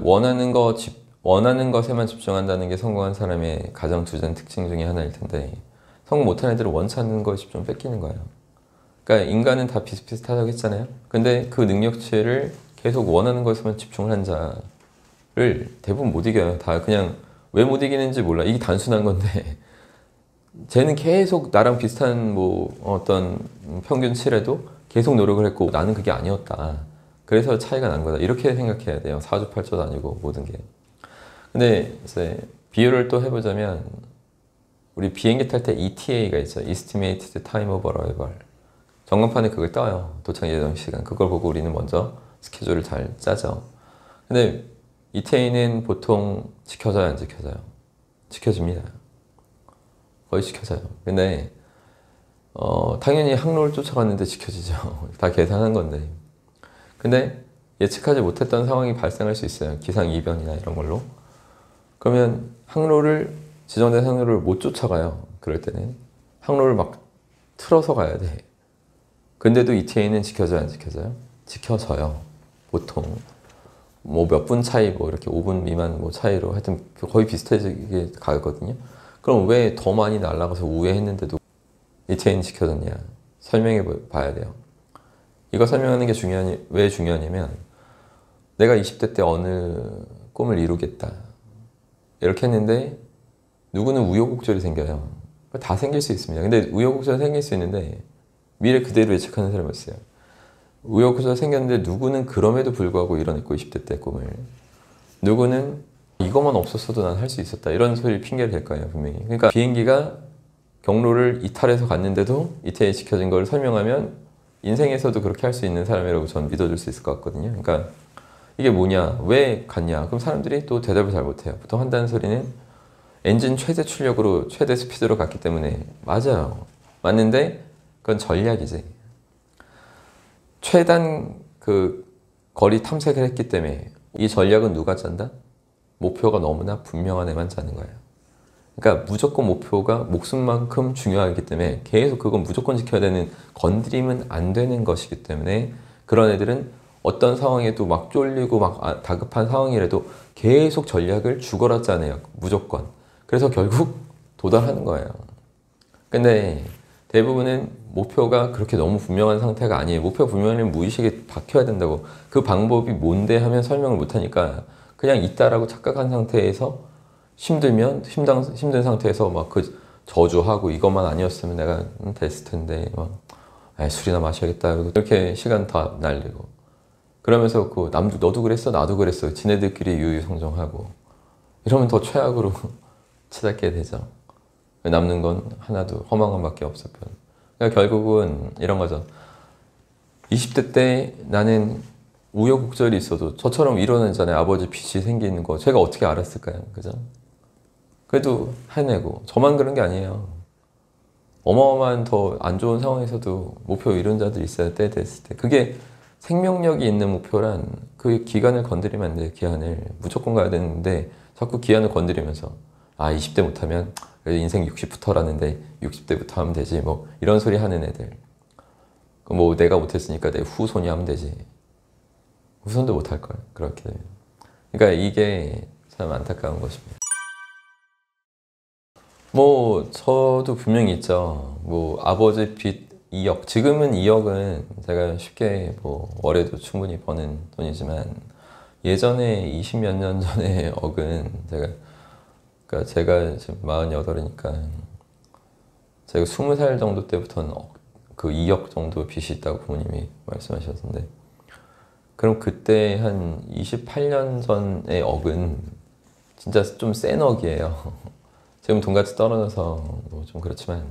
원하는 것에만 집중한다는 게 성공한 사람의 가장 주된 특징 중에 하나일 텐데, 성공 못하는 애들은 원치 않는 거에 집중 뺏기는 거예요. 그러니까 인간은 다 비슷비슷하다고 했잖아요. 근데 그 능력치를 계속 원하는 것에만 집중을 한 자를 대부분 못 이겨요. 다 그냥 왜 못 이기는지 몰라. 이게 단순한 건데 쟤는 계속 나랑 비슷한 뭐 어떤 평균치래도 계속 노력을 했고 나는 그게 아니었다. 그래서 차이가 난 거다. 이렇게 생각해야 돼요. 사주팔자도 아니고 모든 게. 근데 이제 비유를 또 해보자면 우리 비행기 탈 때 ETA가 있죠. Estimated Time of Arrival. 전광판에 그걸 떠요. 도착 예정 시간. 그걸 보고 우리는 먼저 스케줄을 잘 짜죠. 근데 ETA는 보통 지켜져요, 안 지켜져요? 지켜집니다. 거의 지켜져요. 근데 당연히 항로를 쫓아갔는데 지켜지죠. 다 계산한 건데. 근데 예측하지 못했던 상황이 발생할 수 있어요. 기상이변이나 이런 걸로. 그러면 지정된 항로를 못 쫓아가요. 그럴 때는 항로를 막 틀어서 가야 돼. 근데도 ETA는 지켜져요, 안 지켜져요? 지켜져요. 보통 뭐 몇 분 차이, 뭐 이렇게 5분 미만 뭐 차이로 하여튼 거의 비슷하게 가거든요. 그럼 왜 더 많이 날아가서 우회했는데도 ETA는 지켜졌냐? 설명해 봐야 돼요. 이거 설명하는 게 왜 중요하냐면, 내가 20대 때 어느 꿈을 이루겠다 이렇게 했는데 누구는 우여곡절이 생겨요. 다 생길 수 있습니다. 근데 우여곡절이 생길 수 있는데 미래 그대로 예측하는 사람이 있어요. 우여곡절 생겼는데 누구는 그럼에도 불구하고 이뤄냈고 20대 때 꿈을, 누구는 이것만 없었어도 난 할 수 있었다 이런 소리 핑계를 댈 거예요, 분명히. 그러니까 비행기가 경로를 이탈해서 갔는데도 이태에 지켜진 걸 설명하면 인생에서도 그렇게 할 수 있는 사람이라고 저는 믿어줄 수 있을 것 같거든요. 그러니까 이게 뭐냐, 왜 갔냐, 그럼 사람들이 또 대답을 잘 못해요. 보통 한다는 소리는 엔진 최대 출력으로 최대 스피드로 갔기 때문에. 맞아요, 맞는데 그건 전략이지. 최단 그 거리 탐색을 했기 때문에. 이 전략은 누가 짠다? 목표가 너무나 분명한 애만 짜는 거예요. 그러니까 무조건 목표가 목숨만큼 중요하기 때문에 계속 그건 무조건 지켜야 되는, 건드리면 안 되는 것이기 때문에 그런 애들은 어떤 상황에도 막 쫄리고 막 다급한 상황이라도 계속 전략을 죽어라 짜내요. 무조건. 그래서 결국 도달하는 거예요. 근데 대부분은 목표가 그렇게 너무 분명한 상태가 아니에요. 목표 분명하면 무의식에 박혀야 된다고. 그 방법이 뭔데 하면 설명을 못하니까 그냥 있다라고 착각한 상태에서 힘든 상태에서 막 그 저주하고 이것만 아니었으면 내가 됐을 텐데 막 술이나 마셔야겠다 이렇게 시간 다 날리고 그러면서 그 남도 너도 그랬어 나도 그랬어 지네들끼리 유유상종하고 이러면 더 최악으로 치닫게 되죠. 남는 건 하나도 험한 것밖에 없을 뿐. 그러니까 결국은 이런 거죠. 20대 때 나는 우여곡절이 있어도 저처럼 이뤄내잖아요. 아버지 빚이 생기는 거 제가 어떻게 알았을까요? 그죠? 그래도 해내고 저만 그런 게 아니에요. 어마어마한 더 안 좋은 상황에서도 목표 이룬 자들이 있어요. 때 됐을 때 그게 생명력이 있는 목표란 그 기간을 건드리면 안 돼요. 기한을 무조건 가야 되는데 자꾸 기한을 건드리면서 20대 못하면 인생 60부터라는데 60대부터 하면 되지 뭐 이런 소리 하는 애들 뭐 내가 못했으니까 내 후손이 하면 되지 후손도 못할걸 그렇게 되면. 그러니까 이게 참 안타까운 것입니다. 뭐 저도 분명히 있죠. 뭐 아버지 빚 2억 지금은 2억은 제가 쉽게 뭐 월에도 충분히 버는 돈이지만 예전에 20몇 년 전에 억은 그러니까 제가 지금 48이니까 제가 20살 정도 때부터는 그 2억 정도 빚이 있다고 부모님이 말씀하셨는데 그럼 그때 한 28년 전의 억은 진짜 좀 센 억이에요. 지금 돈같이 떨어져서 뭐 좀 그렇지만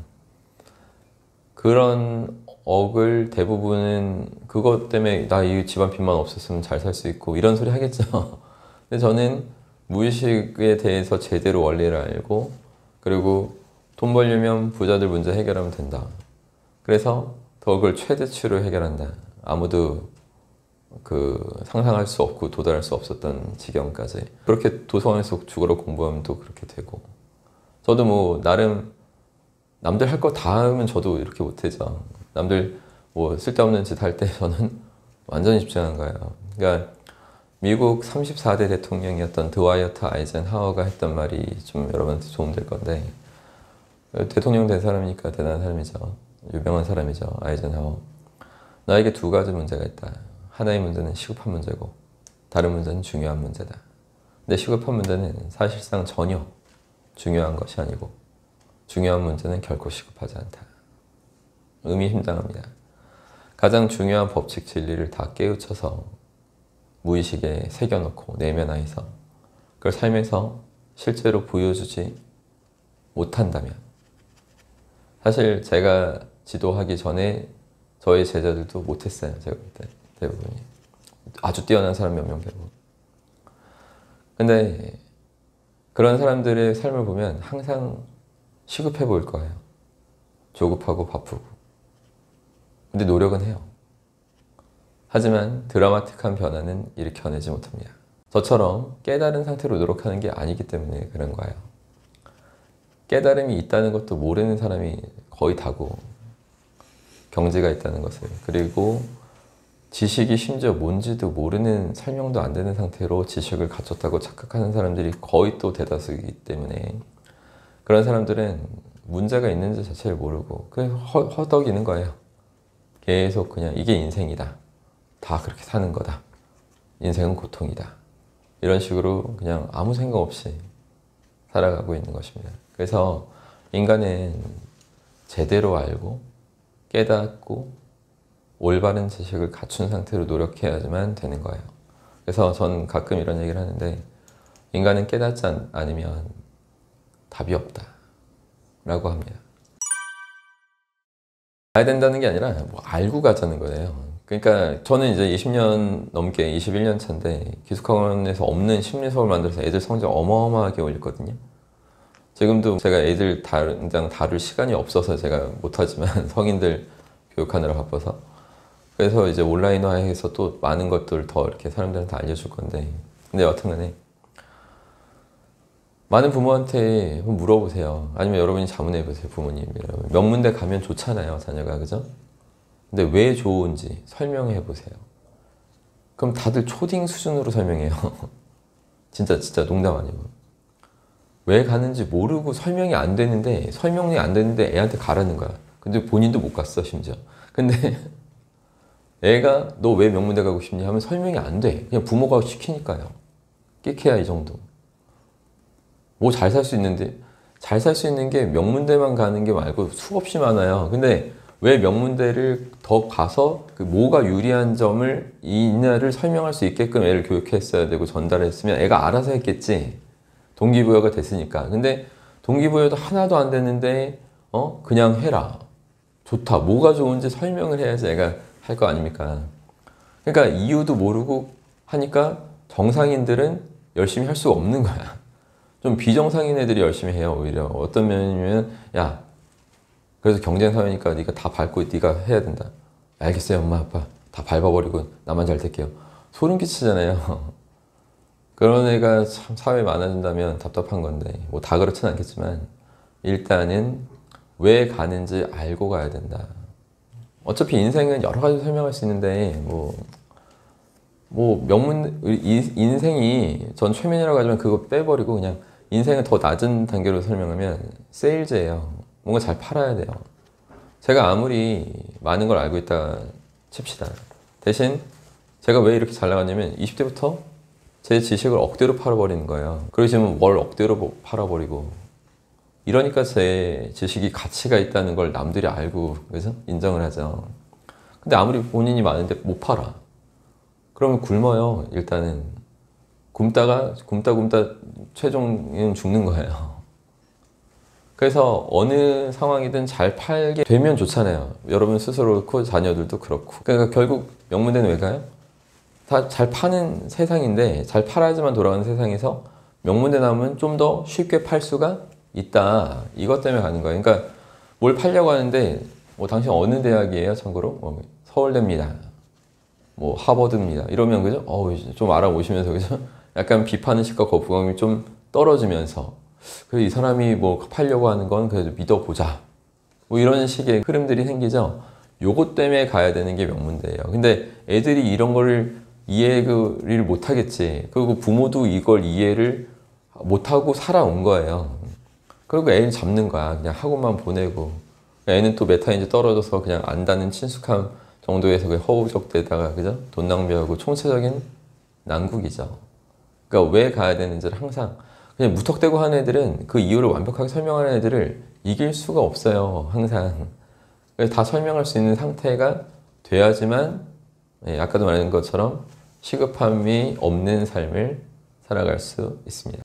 그런 억을 대부분은 그것 때문에 나 이 집안 빚만 없었으면 잘 살 수 있고 이런 소리 하겠죠. 근데 저는 무의식에 대해서 제대로 원리를 알고 그리고 돈 벌려면 부자들 문제 해결하면 된다. 그래서 그걸 최대치로 해결한다. 아무도 상상할 수 없고 도달할 수 없었던 지경까지 그렇게 도서관에서 죽으러 공부하면 또 그렇게 되고 저도 뭐 나름 남들 할 거 다 하면 저도 이렇게 못하죠. 남들 뭐 쓸데없는 짓 할 때 저는 완전히 집중한 거예요. 그러니까 미국 34대 대통령이었던 드와이어트 아이젠하워가 했던 말이 좀 여러분한테 도움될 건데 대통령 된 사람이니까 대단한 사람이죠. 유명한 사람이죠. 아이젠하워. 나에게 두 가지 문제가 있다. 하나의 문제는 시급한 문제고 다른 문제는 중요한 문제다. 근데 시급한 문제는 사실상 전혀 중요한 것이 아니고 중요한 문제는 결코 시급하지 않다. 의미심장합니다. 가장 중요한 법칙 진리를 다 깨우쳐서 무의식에 새겨놓고 내면화해서 그걸 삶에서 실제로 보여주지 못한다면 사실 제가 지도하기 전에 저희 제자들도 못했어요. 제가 그때 대부분이 아주 뛰어난 사람 몇 명 되고 근데 그런 사람들의 삶을 보면 항상 시급해 보일 거예요. 조급하고 바쁘고 근데 노력은 해요. 하지만 드라마틱한 변화는 일으켜내지 못합니다. 저처럼 깨달은 상태로 노력하는 게 아니기 때문에 그런 거예요. 깨달음이 있다는 것도 모르는 사람이 거의 다고 경지가 있다는 것을 그리고 지식이 심지어 뭔지도 모르는 설명도 안 되는 상태로 지식을 갖췄다고 착각하는 사람들이 거의 또 대다수이기 때문에 그런 사람들은 문제가 있는지 자체를 모르고 그냥 허덕이는 거예요. 계속 그냥 이게 인생이다. 다 그렇게 사는 거다. 인생은 고통이다. 이런 식으로 그냥 아무 생각 없이 살아가고 있는 것입니다. 그래서 인간은 제대로 알고 깨닫고 올바른 지식을 갖춘 상태로 노력해야지만 되는 거예요. 그래서 전 가끔 이런 얘기를 하는데 인간은 깨닫지 않으면 답이 없다 라고 합니다. 가야 된다는 게 아니라 뭐 알고 가자는 거예요. 그러니까 저는 이제 20년 넘게 21년 차인데 기숙학원에서 없는 심리수업을 만들어서 애들 성적 어마어마하게 올렸거든요. 지금도 제가 애들 당장 다룰 시간이 없어서 제가 못하지만 성인들 교육하느라 바빠서 그래서 이제 온라인화해서 또 많은 것들 더 이렇게 사람들한테 알려줄 건데 근데 여튼간에 많은 부모한테 한번 물어보세요. 아니면 여러분이 자문해보세요. 부모님. 명문대 가면 좋잖아요. 자녀가. 그죠? 근데 왜 좋은지 설명해보세요. 그럼 다들 초딩 수준으로 설명해요. 진짜 농담 아니고. 왜 가는지 모르고 설명이 안 되는데 애한테 가라는 거야. 근데 본인도 못 갔어 심지어. 근데 애가 너 왜 명문대 가고 싶니? 하면 설명이 안 돼. 그냥 부모가 시키니까요. 끽해야 이 정도. 뭐 잘 살 수 있는데 잘 살 수 있는 게 명문대만 가는 게 말고 수없이 많아요. 근데 왜 명문대를 더 가서 그 뭐가 유리한 점을 이날을 설명할 수 있게끔 애를 교육했어야 되고 전달했으면 애가 알아서 했겠지. 동기부여가 됐으니까. 근데 동기부여도 하나도 안 됐는데 그냥 해라. 좋다. 뭐가 좋은지 설명을 해야지 애가 할 거 아닙니까? 그러니까 이유도 모르고 하니까 정상인들은 열심히 할 수가 없는 거야. 좀 비정상인 애들이 열심히 해요. 오히려 어떤 면이면 야 그래서 경쟁사회니까 네가 다 밟고 네가 해야 된다. 알겠어요 엄마 아빠 다 밟아버리고 나만 잘 될게요. 소름 끼치잖아요. 그런 애가 참 사회에 많아진다면 답답한 건데 뭐 다 그렇진 않겠지만 일단은 왜 가는지 알고 가야 된다. 어차피 인생은 여러 가지 설명할 수 있는데 인생이 전 최면이라고 하지만 그거 빼버리고 그냥 인생을 더 낮은 단계로 설명하면 세일즈예요. 뭔가 잘 팔아야 돼요. 제가 아무리 많은 걸 알고 있다 칩시다. 대신 제가 왜 이렇게 잘 나갔냐면 20대부터 제 지식을 억대로 팔아버리는 거예요. 그러시면 뭘 억대로 팔아버리고 이러니까 제 지식이 가치가 있다는 걸 남들이 알고 그래서 인정을 하죠. 근데 아무리 본인이 많은데 못 팔아. 그러면 굶어요. 일단은 굶다 최종은 죽는 거예요. 그래서 어느 상황이든 잘 팔게 되면 좋잖아요. 여러분 스스로 그렇고 자녀들도 그렇고. 그러니까 결국 명문대는 왜 가요? 다 잘 파는 세상인데 잘 팔아야지만 돌아가는 세상에서 명문대 나오면 좀 더 쉽게 팔 수가 있다. 이것 때문에 가는 거예요. 그러니까 뭘 팔려고 하는데 뭐 당신 어느 대학이에요? 참고로 서울대입니다. 뭐 하버드입니다. 이러면 그죠? 좀 알아보시면서 그죠? 약간 비판의식과 거부감이 좀 떨어지면서 그래서 이 사람이 뭐 팔려고 하는 건 그래도 믿어보자. 뭐 이런 식의 흐름들이 생기죠. 요것 때문에 가야 되는 게 명문대예요. 근데 애들이 이런 거를 이해를 못 하겠지. 그리고 부모도 이걸 이해를 못하고 살아온 거예요. 그리고 애를 잡는 거야. 그냥 학원만 보내고. 애는 또 메타인지 떨어져서 그냥 안다는 친숙함 정도에서 그 허우적대다가 그죠? 돈 낭비하고 총체적인 난국이죠. 그러니까 왜 가야 되는지를 항상 그냥 무턱대고 하는 애들은 그 이유를 완벽하게 설명하는 애들을 이길 수가 없어요. 항상. 그래서 다 설명할 수 있는 상태가 돼야지만 아까도 말한 것처럼 시급함이 없는 삶을 살아갈 수 있습니다.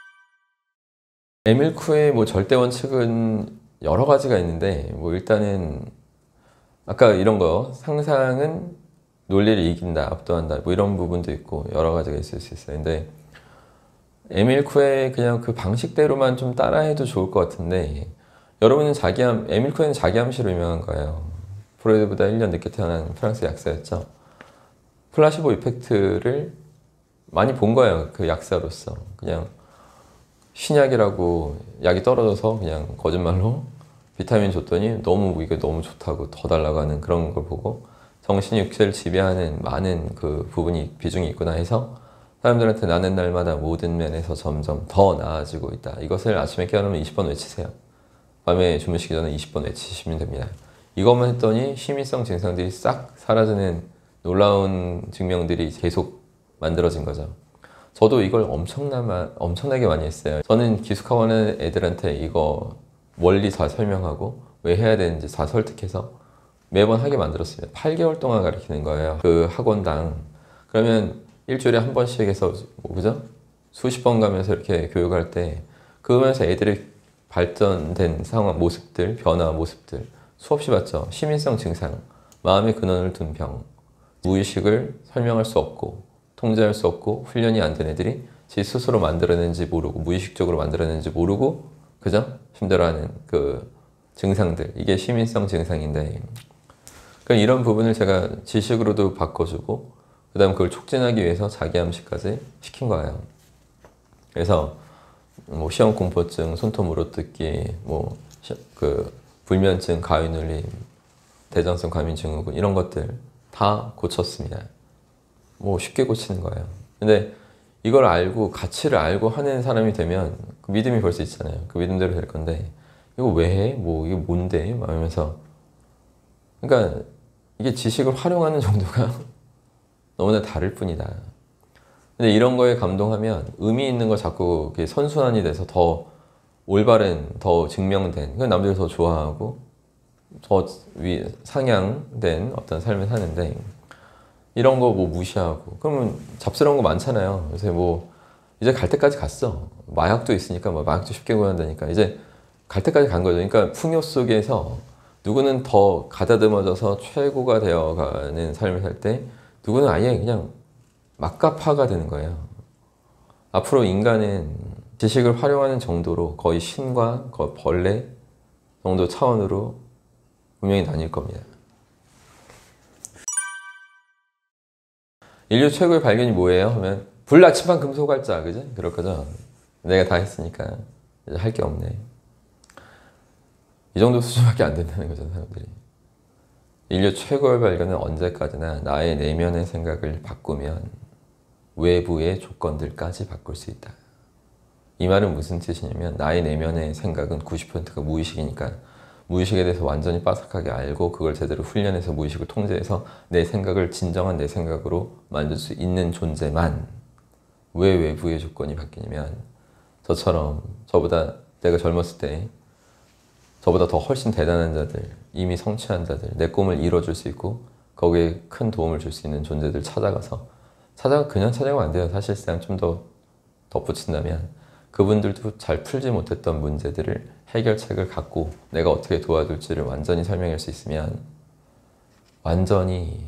에밀쿠의 뭐 절대 원칙은 여러 가지가 있는데 뭐 일단은 아까 이런 거 상상은 논리를 이긴다, 압도한다 뭐 이런 부분도 있고 여러 가지가 있을 수 있어요. 근데 에밀쿠의 그냥 그 방식대로만 좀 따라해도 좋을 것 같은데 여러분은 에밀쿠에는 자기암시로 유명한 거예요. 프로이드보다 1년 늦게 태어난 프랑스 약사였죠. 플라시보 이펙트를 많이 본 거예요. 그 약사로서. 그냥 신약이라고 약이 떨어져서 그냥 거짓말로 비타민 줬더니 이게 너무 좋다고 더 달라고 하는 그런 걸 보고 정신 육체를 지배하는 많은 그 비중이 있구나 해서 사람들한테 나는 날마다 모든 면에서 점점 더 나아지고 있다. 이것을 아침에 깨어나면 20번 외치세요. 밤에 주무시기 전에 20번 외치시면 됩니다. 이것만 했더니 심미성 증상들이 싹 사라지는 놀라운 증명들이 계속 만들어진 거죠. 저도 이걸 엄청나게 많이 했어요. 저는 기숙학원의 애들한테 이거 원리 다 설명하고 왜 해야 되는지 다 설득해서 매번 하게 만들었습니다. 8개월 동안 가르치는 거예요. 그 학원당. 그러면 일주일에 한 번씩 해서 그죠? 수십 번 가면서 이렇게 교육할 때 그러면서 애들이 발전된 상황, 변화 모습들 수없이 봤죠. 시민성 증상, 마음의 근원을 둔 병, 무의식을 설명할 수 없고 통제할 수 없고 훈련이 안 된 애들이 지 스스로 만들어낸지 모르고 무의식적으로 만들어낸지 모르고 그죠? 힘들어하는 그 증상들 이게 시민성 증상인데 그러니까 이런 부분을 제가 지식으로도 바꿔주고 그 다음 그걸 촉진하기 위해서 자기암시까지 시킨 거예요. 그래서 뭐 시험 공포증, 손톱 물어뜯기, 불면증, 가위눌림, 대장성 과민증후군 이런 것들 다 고쳤습니다. 쉽게 고치는 거예요. 근데 이걸 알고 가치를 알고 하는 사람이 되면 그 믿음이 벌써 있잖아요. 그 믿음대로 될 건데 이거 왜 해? 이게 뭔데? 막 이러면서 그러니까 이게 지식을 활용하는 정도가 너무나 다를 뿐이다. 근데 이런 거에 감동하면 의미 있는 거 자꾸 선순환이 돼서 더 올바른, 더 증명된, 남들이 더 좋아하고 더 상향된 어떤 삶을 사는데, 이런 거 뭐 무시하고 그러면 잡스러운 거 많잖아요. 요새 뭐 이제 갈 때까지 갔어. 마약도 있으니까 뭐 마약도 쉽게 구한다니까 이제 갈 때까지 간 거죠. 그러니까 풍요 속에서 누구는 더 가다듬어져서 최고가 되어가는 삶을 살 때, 누구는 아예 그냥 막가파가 되는 거예요. 앞으로 인간은 지식을 활용하는 정도로 거의 신과 거의 벌레 정도 차원으로 분명히 나뉠 겁니다. 인류 최고의 발견이 뭐예요? 하면 불나침반 금소갈자, 그지? 그럴 거죠. 내가 다 했으니까 이제 할 게 없네. 이 정도 수준밖에 안 된다는 거죠, 사람들이. 인류 최고의 발견은 언제까지나 나의 내면의 생각을 바꾸면 외부의 조건들까지 바꿀 수 있다. 이 말은 무슨 뜻이냐면, 나의 내면의 생각은 90%가 무의식이니까 무의식에 대해서 완전히 빠삭하게 알고 그걸 제대로 훈련해서 무의식을 통제해서 내 생각을 진정한 내 생각으로 만들 수 있는 존재만, 왜 외부의 조건이 바뀌냐면, 저처럼 저보다 내가 젊었을 때 저보다 더 훨씬 대단한 자들, 이미 성취한 자들, 내 꿈을 이뤄줄 수 있고 거기에 큰 도움을 줄 수 있는 존재들 그냥 찾아가면 안 돼요. 사실상 좀 더 덧붙인다면, 그분들도 잘 풀지 못했던 문제들을 해결책을 갖고 내가 어떻게 도와줄지를 완전히 설명할 수 있으면, 완전히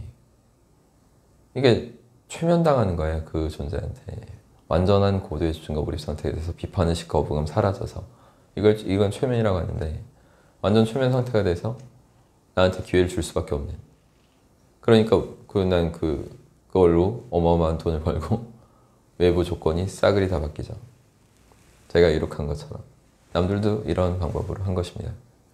이게 최면당하는 거예요. 그 존재한테 완전한 고도의 집중과 몰입 상태에 대해서 비판의식, 거부감 사라져서, 이건 최면이라고 하는데, 완전 최면 상태가 돼서 나한테 기회를 줄 수밖에 없는. 그러니까 난 그걸로 어마어마한 돈을 벌고 외부 조건이 싸그리 다 바뀌죠. 제가 이렇게 한 것처럼 남들도 이런 방법으로 한 것입니다.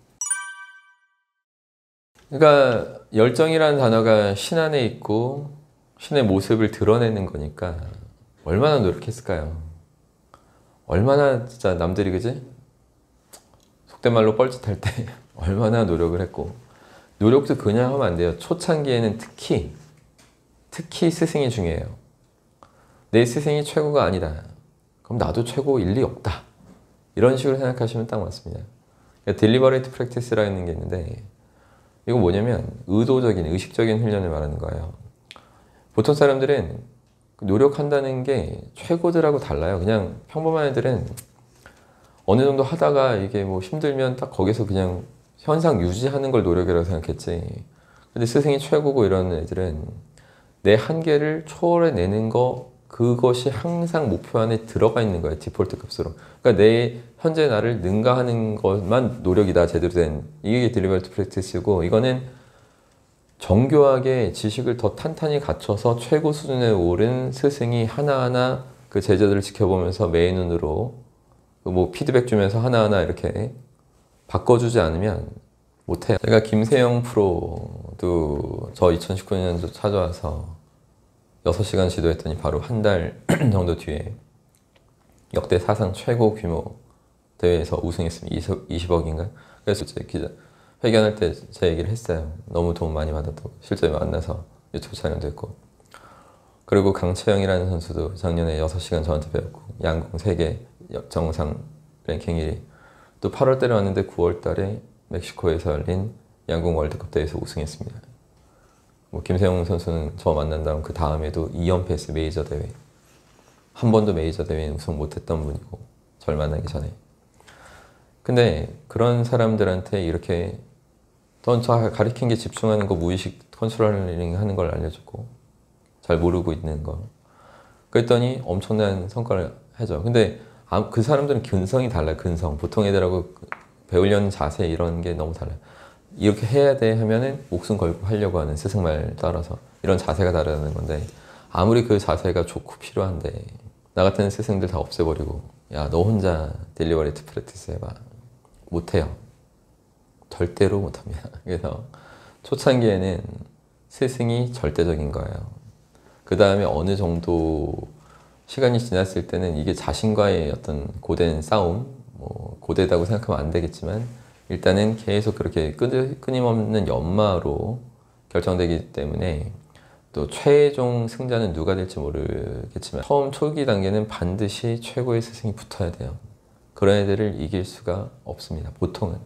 그러니까 열정이라는 단어가 신 안에 있고 신의 모습을 드러내는 거니까 얼마나 노력했을까요? 얼마나 진짜 남들이, 그지? 속된 말로 뻘짓할 때 얼마나 노력을 했고. 노력도 그냥 하면 안 돼요. 초창기에는 특히 스승이 중요해요. 내 스승이 최고가 아니다, 그럼 나도 최고일 리 없다. 이런 식으로 생각하시면 딱 맞습니다. 그러니까 딜리버레이트 프랙티스라는 게 있는데, 이건 뭐냐면 의도적인, 의식적인 훈련을 말하는 거예요. 보통 사람들은 노력한다는 게 최고들하고 달라요. 그냥 평범한 애들은 어느 정도 하다가 이게 뭐 힘들면 딱 거기서 그냥 현상 유지하는 걸 노력이라고 생각했지. 근데 스승이 최고고 이런 애들은 내 한계를 초월해내는 거, 그것이 항상 목표 안에 들어가 있는 거예요. 디폴트 값으로. 그러니까 내 현재 나를 능가하는 것만 노력이다, 제대로 된. 이게 딜리버레이트 프랙티스고, 이거는 정교하게 지식을 더 탄탄히 갖춰서 최고 수준에 오른 스승이 하나하나 그 제자들을 지켜보면서 매의 눈으로 뭐 피드백 주면서 하나하나 이렇게 바꿔주지 않으면 못해요. 제가 김세영 프로도 저 2019년도 찾아와서 6시간 지도했더니 바로 한 달 정도 뒤에 역대 사상 최고 규모 대회에서 우승했습니다. 20억인가? 그래서 제 기자 회견할 때 제 얘기를 했어요. 너무 도움 많이 받았다고. 실제 만나서 유튜브 촬영도 했고. 그리고 강채영이라는 선수도 작년에 6시간 저한테 배웠고, 양궁 세계 정상 랭킹 1위. 또 8월 달에 왔는데 9월 달에 멕시코에서 열린 양궁 월드컵 대회에서 우승했습니다. 뭐 김세용 선수는 저 만난 그 다음에도 2연패했어요. 메이저 대회. 한 번도 메이저 대회에 우승 못했던 분이고, 절 만나기 전에. 근데 그런 사람들한테 이렇게 넌 저 가리킨 게 집중하는 거, 무의식 컨트롤링 하는 걸 알려주고 잘 모르고 있는 거. 그랬더니 엄청난 성과를 하죠. 근데 그 사람들은 근성이 달라요. 근성. 보통 애들하고 배우려는 자세 이런 게 너무 달라요. 이렇게 해야 돼 하면은 목숨 걸고 하려고 하는 스승 말 따라서 이런 자세가 다르다는 건데, 아무리 그 자세가 좋고 필요한데 나 같은 스승들 다 없애버리고 야 너 혼자 딜리버레이트 프랙티스 해봐, 못해요. 절대로 못합니다. 그래서 초창기에는 스승이 절대적인 거예요. 그 다음에 어느 정도 시간이 지났을 때는 이게 자신과의 어떤 고된 싸움, 뭐 고되다고 생각하면 안 되겠지만 일단은 계속 그렇게 끊임없는 연마로 결정되기 때문에, 또 최종 승자는 누가 될지 모르겠지만 처음 초기 단계는 반드시 최고의 스승이 붙어야 돼요. 그런 애들을 이길 수가 없습니다. 보통은.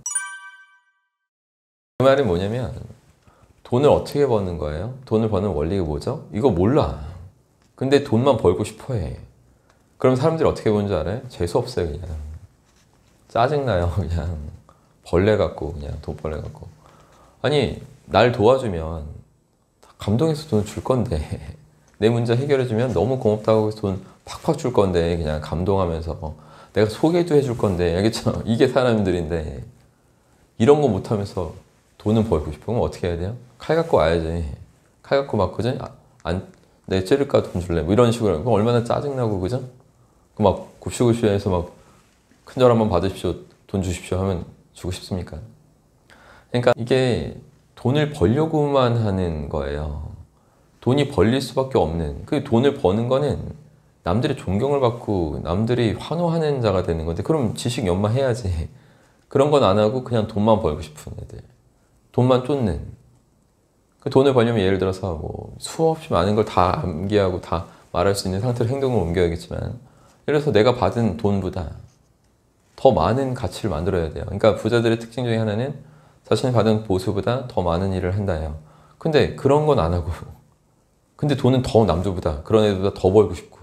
그 말은 뭐냐면 돈을 어떻게 버는 거예요? 돈을 버는 원리가 뭐죠? 이거 몰라. 근데 돈만 벌고 싶어 해. 그럼 사람들이 어떻게 보는 줄 알아요? 재수없어요 그냥. 짜증나요 그냥. 벌레 같고 그냥 돈벌레 같고. 아니 날 도와주면 감동해서 돈 줄 건데 내 문제 해결해주면 너무 고맙다고 해서 돈 팍팍 줄 건데 그냥 감동하면서 내가 소개도 해줄 건데 알겠죠? 이게 사람들인데 이런 거 못하면서 돈은 벌고 싶으면 어떻게 해야 돼요? 칼 갖고 와야지. 칼 갖고 막 그죠? 내 찌를까 돈 줄래? 뭐 이런 식으로 그럼 얼마나 짜증나고 그죠? 그 막 굽시굽시해서 막 큰절 한번 받으십시오 돈 주십시오 하면 주고 싶습니까? 그러니까 이게 돈을 벌려고만 하는 거예요. 돈이 벌릴 수밖에 없는 그 돈을 버는 거는 남들의 존경을 받고 남들이 환호하는 자가 되는 건데 그럼 지식 연마해야지. 그런 건 안 하고 그냥 돈만 벌고 싶은 애들. 돈만 쫓는. 그 돈을 벌려면 예를 들어서 뭐 수없이 많은 걸 다 암기하고 다 말할 수 있는 상태로 행동을 옮겨야겠지만 예를 들어서 내가 받은 돈보다 더 많은 가치를 만들어야 돼요. 그러니까 부자들의 특징 중에 하나는 자신이 받은 보수보다 더 많은 일을 한다예요. 근데 그런 건 안 하고 근데 돈은 더 남들보다 그런 애들보다 더 벌고 싶고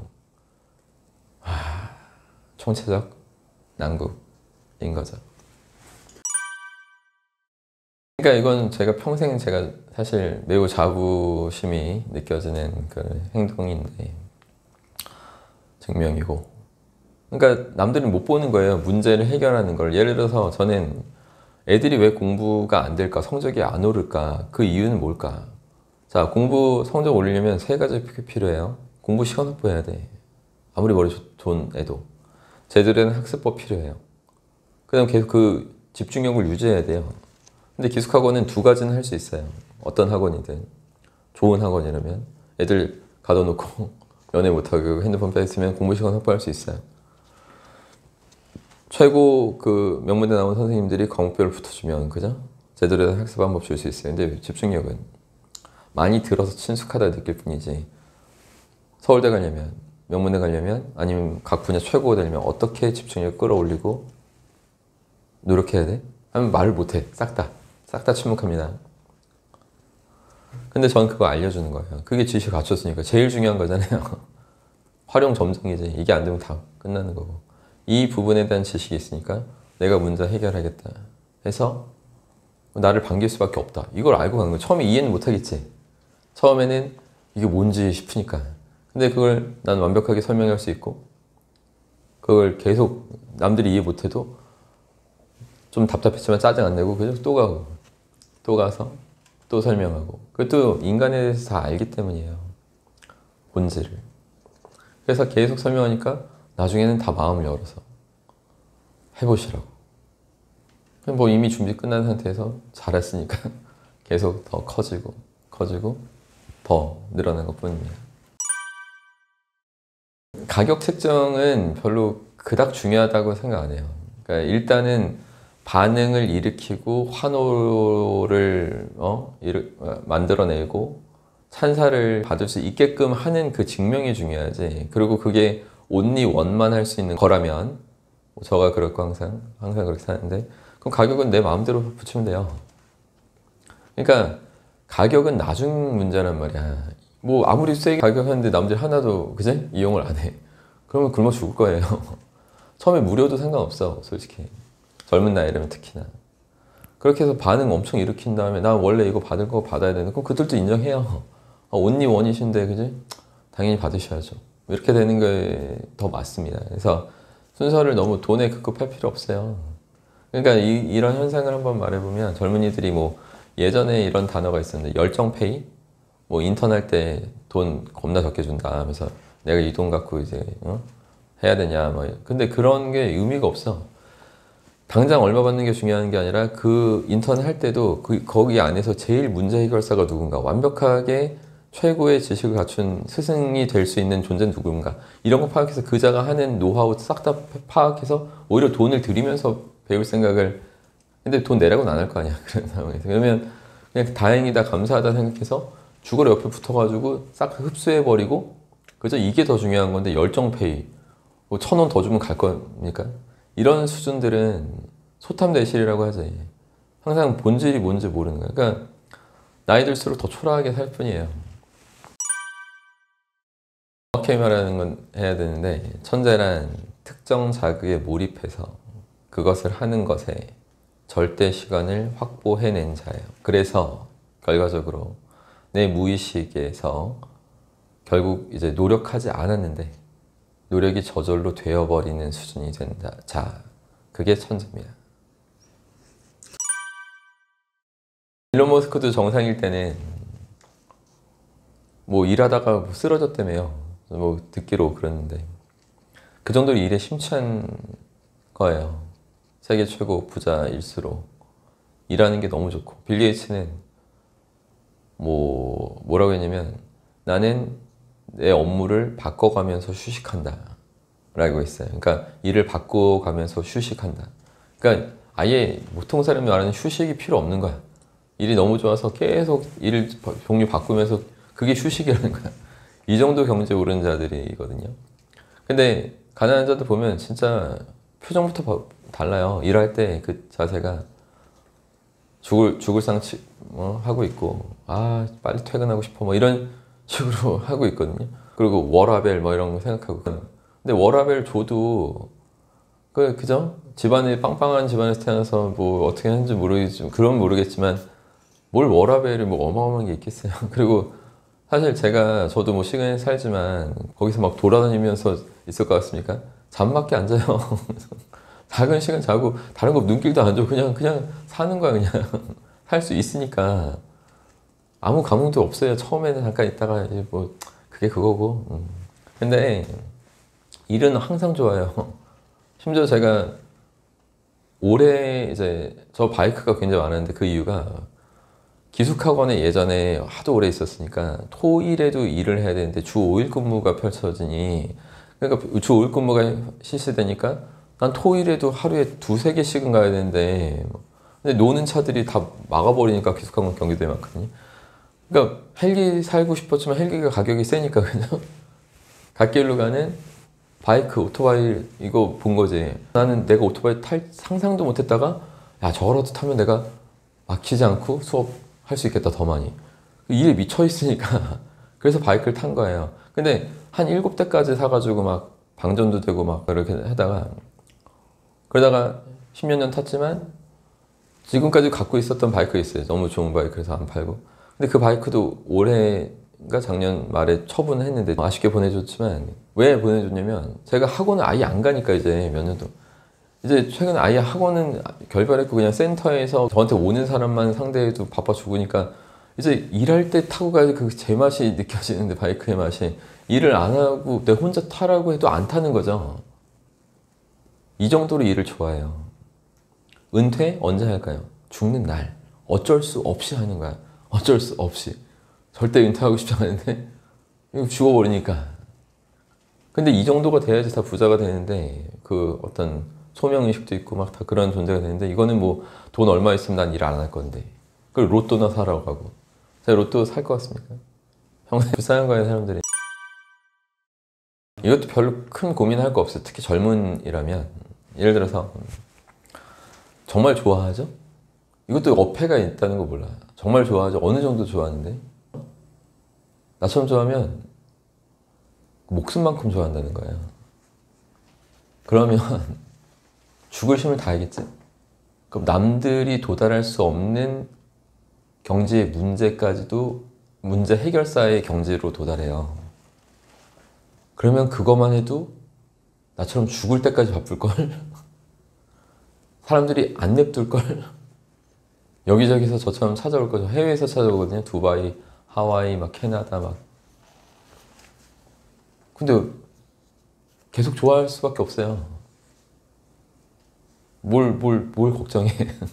총체적 난국인 거죠. 그러니까 이건 제가 평생 제가 사실 매우 자부심이 느껴지는 그 행동인데 증명이고 그러니까 남들은 못 보는 거예요. 문제를 해결하는 걸. 예를 들어서 저는 애들이 왜 공부가 안 될까? 성적이 안 오를까? 그 이유는 뭘까? 자, 공부 성적 올리려면 세 가지 필요해요. 공부 시간 확보해야 돼. 아무리 머리 좋은 애도. 제대로 된 학습법 필요해요. 그 다음 계속 그 집중력을 유지해야 돼요. 근데 기숙학원은 두 가지는 할 수 있어요. 어떤 학원이든. 좋은 학원이라면 애들 가둬놓고 연애 못하고 핸드폰 뺏으면 공부 시간 확보할 수 있어요. 최고 그 명문대 나온 선생님들이 과목별로 붙어주면 그죠? 제대로 된 학습 방법 줄 수 있어요. 근데 집중력은 많이 들어서 친숙하다 느낄 뿐이지 서울대 가려면 명문대 가려면 아니면 각 분야 최고가 되려면 어떻게 집중력 끌어올리고 노력해야 돼? 하면 말을 못해. 싹 다 침묵합니다. 근데 저는 그거 알려주는 거예요. 그게 지식 갖췄으니까 제일 중요한 거잖아요. 활용 점정이지. 이게 안 되면 다 끝나는 거고. 이 부분에 대한 지식이 있으니까 내가 문제 해결하겠다 해서 나를 반길 수밖에 없다. 이걸 알고 가는 거야. 처음에 이해는 못하겠지. 처음에는 이게 뭔지 싶으니까. 근데 그걸 난 완벽하게 설명할 수 있고 그걸 계속 남들이 이해 못해도 좀 답답했지만 짜증 안 내고 그래서 또 가고 또 가서 또 설명하고 그것도 인간에 대해서 다 알기 때문이에요. 본질을. 그래서 계속 설명하니까 나중에는 다 마음을 열어서 해보시라고. 뭐 이미 준비 끝난 상태에서 잘했으니까 계속 더 커지고 더 늘어난 것 뿐입니다. 가격 책정은 별로 그닥 중요하다고 생각 안 해요. 그러니까 일단은 반응을 일으키고 환호를 만들어내고 찬사를 받을 수 있게끔 하는 그 증명이 중요하지. 그리고 그게 온리 원만 할 수 있는 거라면 저가 그렇고 항상 그렇게 사는데 그럼 가격은 내 마음대로 붙이면 돼요. 그러니까 가격은 나중 문제란 말이야. 뭐 아무리 세게 가격하는데 남들 하나도 그제 이용을 안 해. 그러면 굶어 죽을 거예요. 처음에 무료도 상관없어 솔직히. 젊은 나이라면 특히나. 그렇게 해서 반응 엄청 일으킨 다음에 나 원래 이거 받을 거 받아야 되는데 그럼 그들도 인정해요. 온리 원이신데 그지? 당연히 받으셔야죠. 이렇게 되는 게 더 맞습니다. 그래서 순서를 너무 돈에 급급할 필요 없어요. 그러니까 이런 현상을 한번 말해보면 젊은이들이 뭐 예전에 이런 단어가 있었는데 열정페이? 뭐 인턴 할 때 돈 겁나 적게 준다 하면서 내가 이 돈 갖고 이제 해야 되냐 뭐 근데 그런 게 의미가 없어. 당장 얼마 받는 게 중요한 게 아니라 그 인턴 할 때도 거기 안에서 제일 문제 해결사가 누군가 완벽하게 최고의 지식을 갖춘 스승이 될 수 있는 존재는 누군가 이런 거 파악해서 그자가 하는 노하우 싹 다 파악해서 오히려 돈을 들이면서 배울 생각을 근데 돈 내라고는 안 할 거 아니야 그런 상황에서 그러면 그냥 다행이다 감사하다 생각해서 죽어라 옆에 붙어가지고 싹 흡수해버리고 그죠 이게 더 중요한 건데 열정페이 뭐 1,000원 더 주면 갈 겁니까? 이런 수준들은 소탐대실이라고 하지. 항상 본질이 뭔지 모르는 거야. 그러니까 나이 들수록 더 초라하게 살 뿐이에요. 정확히 말하는 건 해야 되는데, 천재란 특정 자극에 몰입해서 그것을 하는 것에 절대 시간을 확보해낸 자예요. 그래서 결과적으로 내 무의식에서 결국 이제 노력하지 않았는데 노력이 저절로 되어버리는 수준이 된다. 자, 그게 천재입니다. 일론 머스크도 정상일 때는 뭐 일하다가 뭐 쓰러졌다며요. 뭐 듣기로 그랬는데 그 정도로 일에 심취한 거예요. 세계 최고 부자일수록 일하는 게 너무 좋고, 빌 게이츠는 뭐라고 했냐면 나는 내 업무를 바꿔가면서 휴식한다 라고 했어요. 그러니까 일을 바꿔가면서 휴식한다. 그러니까 아예 보통 사람이 말하는 휴식이 필요 없는 거야. 일이 너무 좋아서 계속 일을 종류 바꾸면서 그게 휴식이라는 거야. 이 정도 경제 오른 자들이거든요. 근데 가난한 자들 보면 진짜 표정부터 달라요. 일할 때 그 자세가 죽을 상치 하고 있고, 아 빨리 퇴근하고 싶어 뭐 이런 식으로 하고 있거든요. 그리고 워라벨 뭐 이런 거 생각하고. 근데 워라벨 줘도 그죠? 집안에 빵빵한 집안에서 태어나서 뭐 어떻게 하는지 모르겠지만, 그건 모르겠지만 뭘 워라벨이 뭐 어마어마한 게 있겠어요. 그리고 사실 저도 뭐 시간에 살지만 거기서 막 돌아다니면서 있을 것 같습니까? 잠밖에 안 자요. 작은 시간 자고 다른 거 눈길도 안 줘. 그냥 사는 거야. 그냥 살 수 있으니까 아무 감흥도 없어요. 처음에는 잠깐 있다가 이제 뭐 그게 그거고. 근데 일은 항상 좋아요. 심지어 제가 올해 이제 저 바이크가 굉장히 많았는데 그 이유가 기숙학원에 예전에 하도 오래 있었으니까 토일에도 일을 해야 되는데 주 5일 근무가 펼쳐지니, 그러니까 주 5일 근무가 실시되니까 난 토일에도 하루에 2-3개씩은 가야 되는데, 근데 노는 차들이 다 막아버리니까 기숙학원 경기도에 많거든요. 그러니까 헬기 살고 싶었지만 헬기가 가격이 세니까 그냥 갓길로 가는 바이크, 오토바이 이거 본 거지. 나는 내가 오토바이 탈 상상도 못했다가 야 저거라도 타면 내가 막히지 않고 수업할 수 있겠다 더 많이. 일에 미쳐 있으니까 그래서 바이크를 탄 거예요. 근데 한 7대까지 사가지고 막 방전도 되고 막 이렇게 하다가 그러다가 10몇 년 탔지만 지금까지 갖고 있었던 바이크 있어요. 너무 좋은 바이크. 그래서 안 팔고. 근데 그 바이크도 올해가 작년 말에 처분했는데 아쉽게 보내줬지만, 왜 보내줬냐면 제가 학원을 아예 안 가니까 이제 몇 년도 이제 최근에 아예 학원은 결별했고 그냥 센터에서 저한테 오는 사람만 상대해도 바빠 죽으니까 이제 일할 때 타고 가야지 그 제맛이 느껴지는데, 바이크의 맛이. 일을 안 하고 내 혼자 타라고 해도 안 타는 거죠. 이 정도로 일을 좋아해요. 은퇴 언제 할까요? 죽는 날. 어쩔 수 없이 하는 거야. 어쩔 수 없이. 절대 은퇴하고 싶지 않은데 죽어버리니까. 근데 이 정도가 돼야지 다 부자가 되는데, 그 어떤 소명의식도 있고 막 다 그런 존재가 되는데, 이거는 뭐 돈 얼마 있으면 난 일 안 할 건데 그걸 로또나 사라고 하고. 제가 로또 살 것 같습니까? 평생 비싼 거예요 사람들이. 이것도 별로 큰 고민할 거 없어요. 특히 젊은이라면. 예를 들어서 정말 좋아하죠? 이것도 어폐가 있다는 거 몰라요. 정말 좋아하죠? 어느 정도 좋아하는데? 나처럼 좋아하면 목숨만큼 좋아한다는 거예요. 그러면 죽을 힘을 다하겠지? 그럼 남들이 도달할 수 없는 경제의 문제까지도 문제 해결사의 경지로 도달해요. 그러면 그것만 해도 나처럼 죽을 때까지 바쁠걸? 사람들이 안 냅둘걸? 여기저기서 저처럼 찾아올 거죠. 해외에서 찾아오거든요. 두바이, 하와이, 막 캐나다 막. 근데 계속 좋아할 수밖에 없어요. 뭘 걱정해.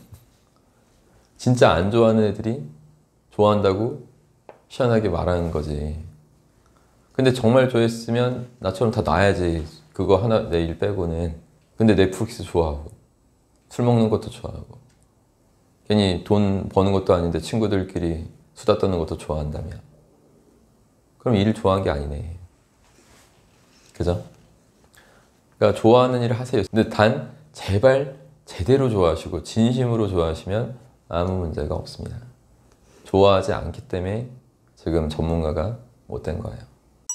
진짜 안 좋아하는 애들이 좋아한다고 희한하게 말하는 거지. 근데 정말 좋아했으면 나처럼 다 놔야지. 그거 하나 내 일 빼고는. 근데 넷플릭스 좋아하고 술 먹는 것도 좋아하고 괜히 돈 버는 것도 아닌데 친구들끼리 수다 떠는 것도 좋아한다며. 그럼 일 좋아하는 게 아니네. 그죠? 그러니까 좋아하는 일을 하세요. 근데 단 제발 제대로 좋아하시고 진심으로 좋아하시면 아무 문제가 없습니다. 좋아하지 않기 때문에 지금 전문가가 못 된 거예요.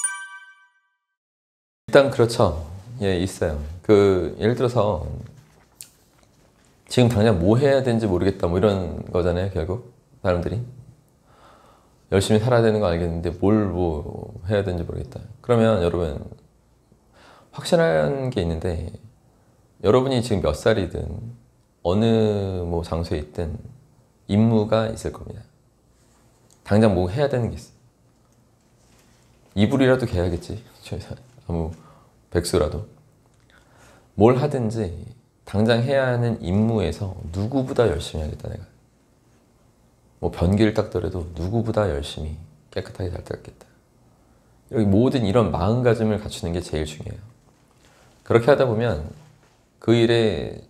일단 그렇죠. 예, 있어요. 예를 들어서 지금 당장 뭐 해야 되는지 모르겠다 뭐 이런 거잖아요. 결국 사람들이 열심히 살아야 되는 거 알겠는데 뭐 해야 되는지 모르겠다. 그러면 여러분 확실한 게 있는데, 여러분이 지금 몇 살이든 어느 뭐 장소에 있든 임무가 있을 겁니다. 당장 뭐 해야 되는 게 있어. 이불이라도 개야겠지. 아무 백수라도. 뭘 하든지 당장 해야 하는 임무에서 누구보다 열심히 하겠다 내가. 뭐 변기를 닦더라도 누구보다 열심히 깨끗하게 잘 닦겠다. 여기 모든 이런 마음가짐을 갖추는 게 제일 중요해요. 그렇게 하다 보면 그 일의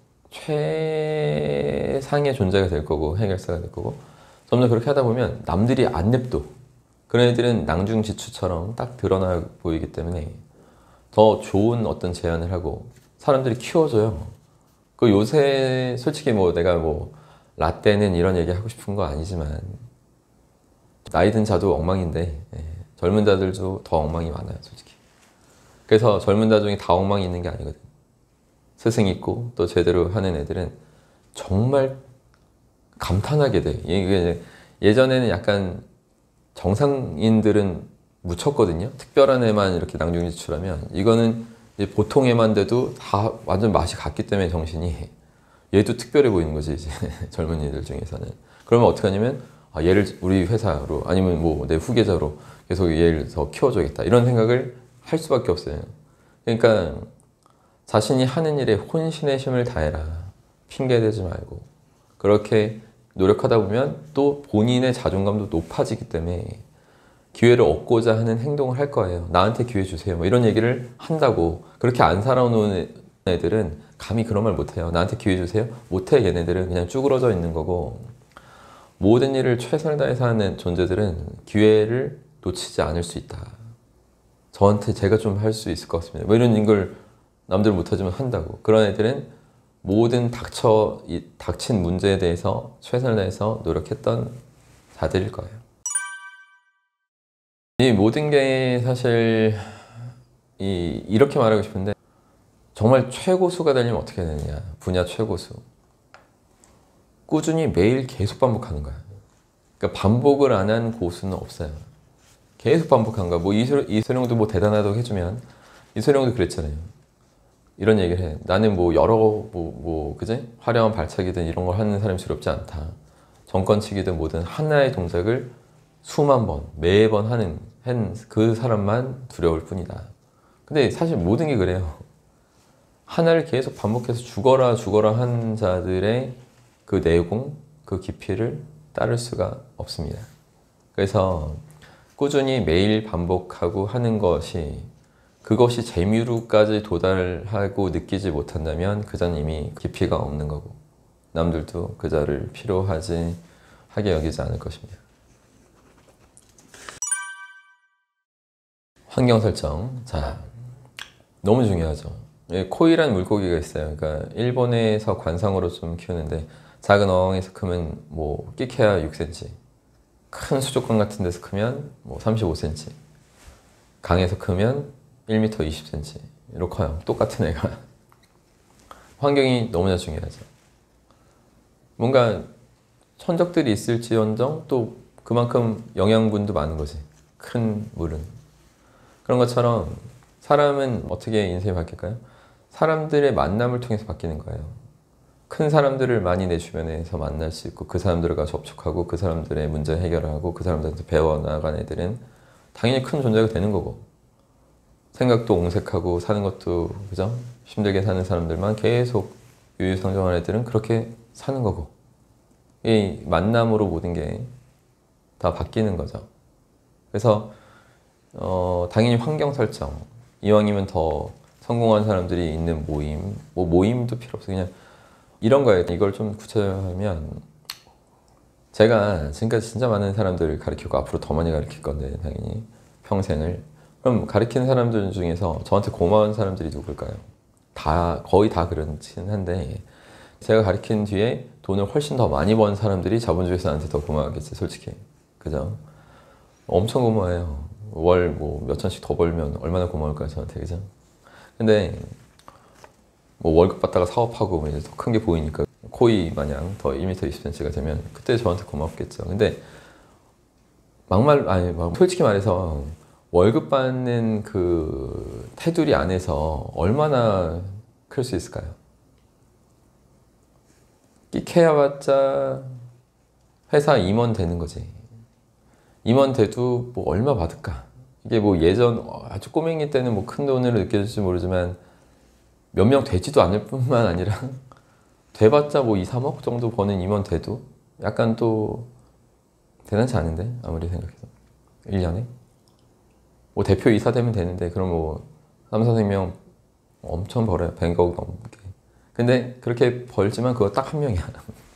최상의 존재가 될 거고 해결사가 될 거고, 점점 그렇게 하다 보면 남들이 안 냅둬. 그런 애들은 낭중지추처럼 딱 드러나 보이기 때문에 더 좋은 어떤 제안을 하고 사람들이 키워줘요. 요새 솔직히 뭐 내가 뭐 라떼는 이런 얘기 하고 싶은 거 아니지만 나이 든 자도 엉망인데 젊은 자들도 더 엉망이 많아요, 솔직히. 그래서 젊은 자 중에 다 엉망이 있는 게 아니거든. 스승 있고 또 제대로 하는 애들은 정말 감탄하게 돼. 이게 예전에는 약간 정상인들은 묻혔거든요. 특별한 애만 이렇게 낭중지추라면, 이거는 보통 애만 돼도 다 완전 맛이 갔기 때문에 정신이, 얘도 특별해 보이는 거지 이제 젊은이들 중에서는. 그러면 어떻게 하냐면 얘를 우리 회사로 아니면 뭐 내 후계자로 계속 얘를 더 키워줘야겠다 이런 생각을 할 수밖에 없어요. 그러니까 자신이 하는 일에 혼신의 힘을 다해라. 핑계 대지 말고. 그렇게 노력하다 보면 또 본인의 자존감도 높아지기 때문에 기회를 얻고자 하는 행동을 할 거예요. 나한테 기회 주세요. 뭐 이런 얘기를 한다고. 그렇게 안 살아놓은 애들은 감히 그런 말 못해요. 나한테 기회 주세요? 못해. 얘네들은 그냥 쭈그러져 있는 거고, 모든 일을 최선을 다해서 하는 존재들은 기회를 놓치지 않을 수 있다. 저한테 제가 좀 할 수 있을 것 같습니다. 뭐 이런 걸 남들 못하지만 한다고. 그런 애들은 모든 닥친 문제에 대해서 최선을 다해서 노력했던 자들일 거예요. 이 모든 게 사실 이렇게 말하고 싶은데, 정말 최고수가 되려면 어떻게 해야 되느냐. 분야 최고수. 꾸준히 매일 계속 반복하는 거야. 그러니까 반복을 안 한 고수는 없어요. 계속 반복한 거야. 뭐 이소룡도 뭐 대단하다고 해주면, 이소룡도 그랬잖아요. 이런 얘기를 해. 나는 뭐 여러 그지? 화려한 발차기든 이런 걸 하는 사람이 두렵지 않다. 정권치기든 뭐든 하나의 동작을 수만 번, 매번 한 그 사람만 두려울 뿐이다. 근데 사실 모든 게 그래요. 하나를 계속 반복해서 죽어라 한 자들의 그 내공, 그 깊이를 따를 수가 없습니다. 그래서 꾸준히 매일 반복하고 하는 그것이 재미로까지 도달하고 느끼지 못한다면 그자는 이미 깊이가 없는 거고, 남들도 그자를 하게 여기지 않을 것입니다. 환경 설정. 자, 너무 중요하죠. 코이라는 물고기가 있어요. 그러니까 일본에서 관상으로 좀 키우는데, 작은 어항에서 크면 뭐 끼케야 6cm, 큰 수족관 같은 데서 크면 뭐 35cm, 강에서 크면 1m 20cm 이렇게 커요. 똑같은 애가. 환경이 너무나 중요하죠. 뭔가 천적들이 있을지언정 또 그만큼 영양분도 많은 거지. 큰 물은. 그런 것처럼 사람은 어떻게 인생이 바뀔까요? 사람들의 만남을 통해서 바뀌는 거예요. 큰 사람들을 많이 내 주변에서 만날 수 있고, 그 사람들과 접촉하고 그 사람들의 문제 해결을 하고 그 사람들한테 배워나간 애들은 당연히 큰 존재가 되는 거고, 생각도 옹색하고 사는 것도 그죠? 힘들게 사는 사람들만 계속 유유상종한 애들은 그렇게 사는 거고, 이 만남으로 모든 게 다 바뀌는 거죠. 그래서 당연히 환경 설정, 이왕이면 더 성공한 사람들이 있는 모임, 뭐 모임도 필요 없어. 그냥 이런 거예요. 이걸 좀 구체적으로 하면, 제가 지금까지 진짜 많은 사람들을 가르치고 앞으로 더 많이 가르칠 건데 당연히 평생을. 그럼 가르치는 사람들 중에서 저한테 고마운 사람들이 누굴까요? 거의 다 그렇긴 한데 제가 가르친 뒤에 돈을 훨씬 더 많이 번 사람들이 자본주의에서 나한테 더 고마워하겠지, 솔직히. 그죠? 엄청 고마워요. 월 뭐 몇 천씩 더 벌면 얼마나 고마울까요, 저한테. 그죠? 근데 뭐 월급 받다가 사업하고 이제 더 큰 게 보이니까 코이 마냥 더 1m 20cm가 되면 그때 저한테 고맙겠죠. 근데 솔직히 말해서 월급 받는 그 테두리 안에서 얼마나 클 수 있을까요? 끼케야봤자 회사 임원 되는 거지. 임원 돼도 뭐 얼마 받을까? 이게 뭐 예전 아주 꼬맹이 때는 뭐 큰 돈으로 느껴질지 모르지만 몇 명 되지도 않을 뿐만 아니라 돼봤자 뭐 2, 3억 정도 버는 임원 돼도 약간 또 대단치 않은데, 아무리 생각해도 1년에 뭐 대표 이사 되면 되는데 그럼 뭐 3, 4명 엄청 벌어요. 100억 넘게. 근데 그렇게 벌지만 그거 딱 한 명이야.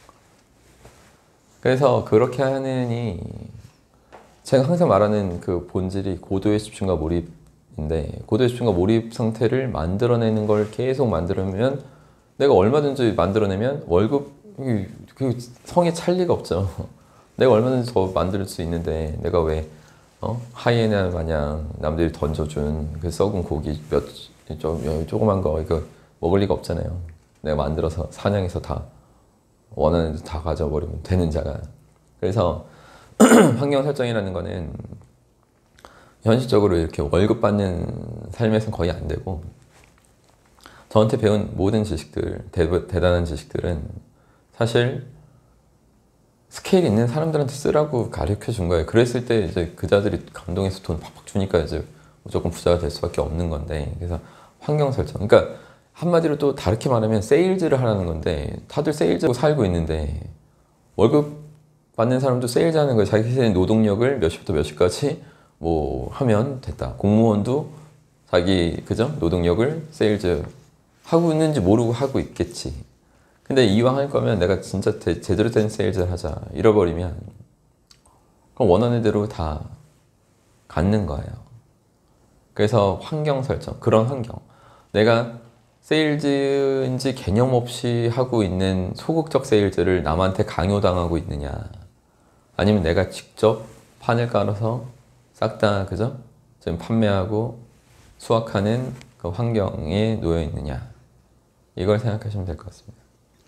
그래서 그렇게 하느니 제가 항상 말하는 그 본질이 고도의 집중과 몰입인데, 고도의 집중과 몰입 상태를 만들어내는 걸 계속 만들면 내가 얼마든지 만들어내면 월급 그 성에 찰 리가 없죠. 내가 얼마든지 더 만들 수 있는데 내가 왜 하이에나 마냥 남들이 던져준 그 썩은 고기 조그만 거 이거 먹을 리가 없잖아요. 내가 만들어서 사냥해서 다 원하는 데 다 가져버리면 되는 자가. 그래서 환경 설정이라는 거는 현실적으로 이렇게 월급 받는 삶에서는 거의 안 되고, 저한테 배운 모든 지식들, 대단한 지식들은 사실 스케일 있는 사람들한테 쓰라고 가르쳐 준 거예요. 그랬을 때 이제 그 자들이 감동해서 돈 팍팍 주니까 이제 무조건 부자가 될 수밖에 없는 건데, 그래서 환경 설정. 그러니까 한마디로 또 다르게 말하면 세일즈를 하라는 건데, 다들 세일즈로 살고 있는데 월급 받는 사람도 세일즈 하는 거예요. 자기 회사의 노동력을 몇 시부터 몇 시까지 뭐 하면 됐다. 공무원도 자기 그죠? 노동력을 세일즈 하고 있는지 모르고 하고 있겠지. 근데 이왕 할 거면 내가 진짜 제대로 된 세일즈를 하자. 잃어버리면 그럼 원하는 대로 다 갖는 거예요. 그래서 환경 설정, 그런 환경. 내가 세일즈인지 개념 없이 하고 있는 소극적 세일즈를 남한테 강요당하고 있느냐, 아니면 내가 직접 판을 깔아서 싹 다 그죠? 지금 판매하고 수확하는 그 환경에 놓여 있느냐, 이걸 생각하시면 될 것 같습니다.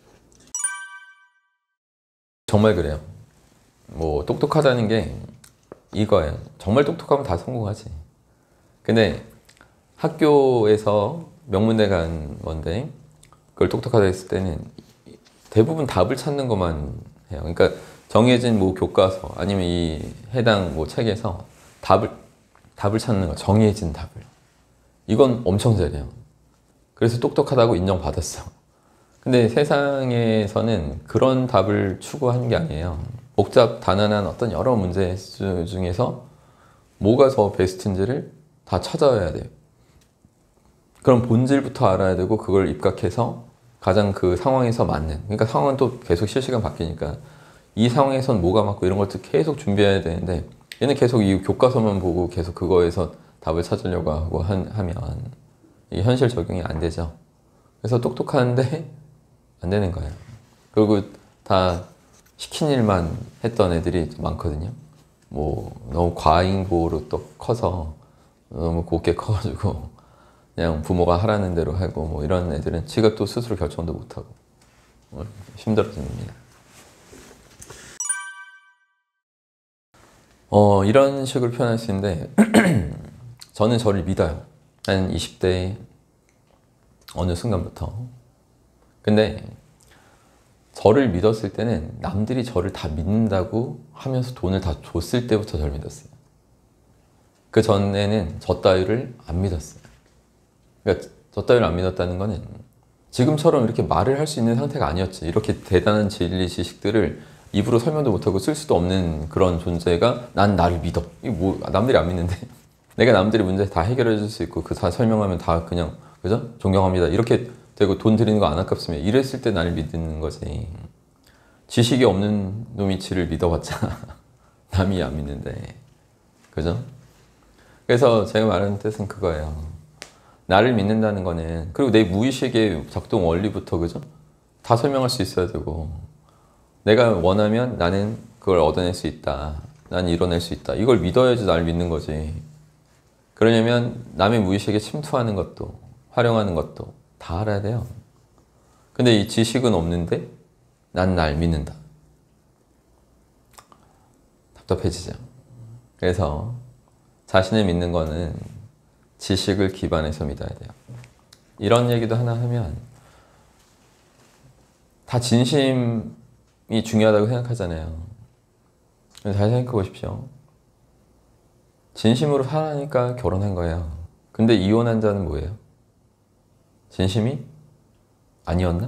정말 그래요. 뭐 똑똑하다는 게 이거예요. 정말 똑똑하면 다 성공하지. 근데 학교에서 명문대 간 건데 그걸 똑똑하다 했을 때는 대부분 답을 찾는 것만 해요. 그러니까 정해진 뭐 교과서 아니면 이 해당 뭐 책에서 답을 찾는 거, 정해진 답을. 이건 엄청 잘해요. 그래서 똑똑하다고 인정받았어. 근데 세상에서는 그런 답을 추구하는 게 아니에요. 복잡 단안한 어떤 여러 문제 중에서 뭐가 더 베스트인지를 다 찾아야 돼요. 그럼 본질부터 알아야 되고 그걸 입각해서 가장 그 상황에서 맞는, 그러니까 상황은 또 계속 실시간 바뀌니까 이 상황에선 뭐가 맞고 이런 것도 계속 준비해야 되는데, 얘는 계속 이 교과서만 보고 계속 그거에서 답을 찾으려고 하고 하면 이게 현실 적용이 안 되죠. 그래서 똑똑한데 안 되는 거예요. 그리고 다 시킨 일만 했던 애들이 많거든요. 뭐 너무 과잉보호로 또 커서 너무 곱게 커가지고 그냥 부모가 하라는 대로 하고 뭐 이런 애들은 지가 또 스스로 결정도 못하고 힘들어집니다. 이런 식으로 표현할 수 있는데 저는 저를 믿어요. 한 20대 어느 순간부터. 근데 저를 믿었을 때는 남들이 저를 다 믿는다고 하면서 돈을 다 줬을 때부터 저를 믿었어요. 그 전에는 저 따위를 안 믿었어요. 그러니까 저 따위를 안 믿었다는 거는 지금처럼 이렇게 말을 할 수 있는 상태가 아니었지. 이렇게 대단한 진리 지식들을 입으로 설명도 못하고 쓸 수도 없는 그런 존재가 난 나를 믿어. 이거 뭐 남들이 안 믿는데 내가 남들이 문제 다 해결해 줄 수 있고 그 다 설명하면 다 그냥 그죠? 존경합니다. 이렇게 되고 돈 드리는 거 안 아깝으면 이랬을 때 나를 믿는 거지. 지식이 없는 놈이 지를 믿어봤자 남이 안 믿는데. 그죠? 그래서 제가 말하는 뜻은 그거예요. 나를 믿는다는 거는, 그리고 내 무의식의 작동 원리부터, 그죠? 다 설명할 수 있어야 되고, 내가 원하면 나는 그걸 얻어낼 수 있다. 난 이뤄낼 수 있다. 이걸 믿어야지 나를 믿는 거지. 그러려면 남의 무의식에 침투하는 것도, 활용하는 것도 다 알아야 돼요. 근데 이 지식은 없는데 난 날 믿는다. 답답해지죠. 그래서 자신을 믿는 거는 지식을 기반해서 믿어야 돼요. 이런 얘기도 하나 하면, 다 진심이 중요하다고 생각하잖아요. 잘 생각해 보십시오. 진심으로 사랑하니까 결혼한 거예요. 근데 이혼한 자는 뭐예요? 진심이 아니었나?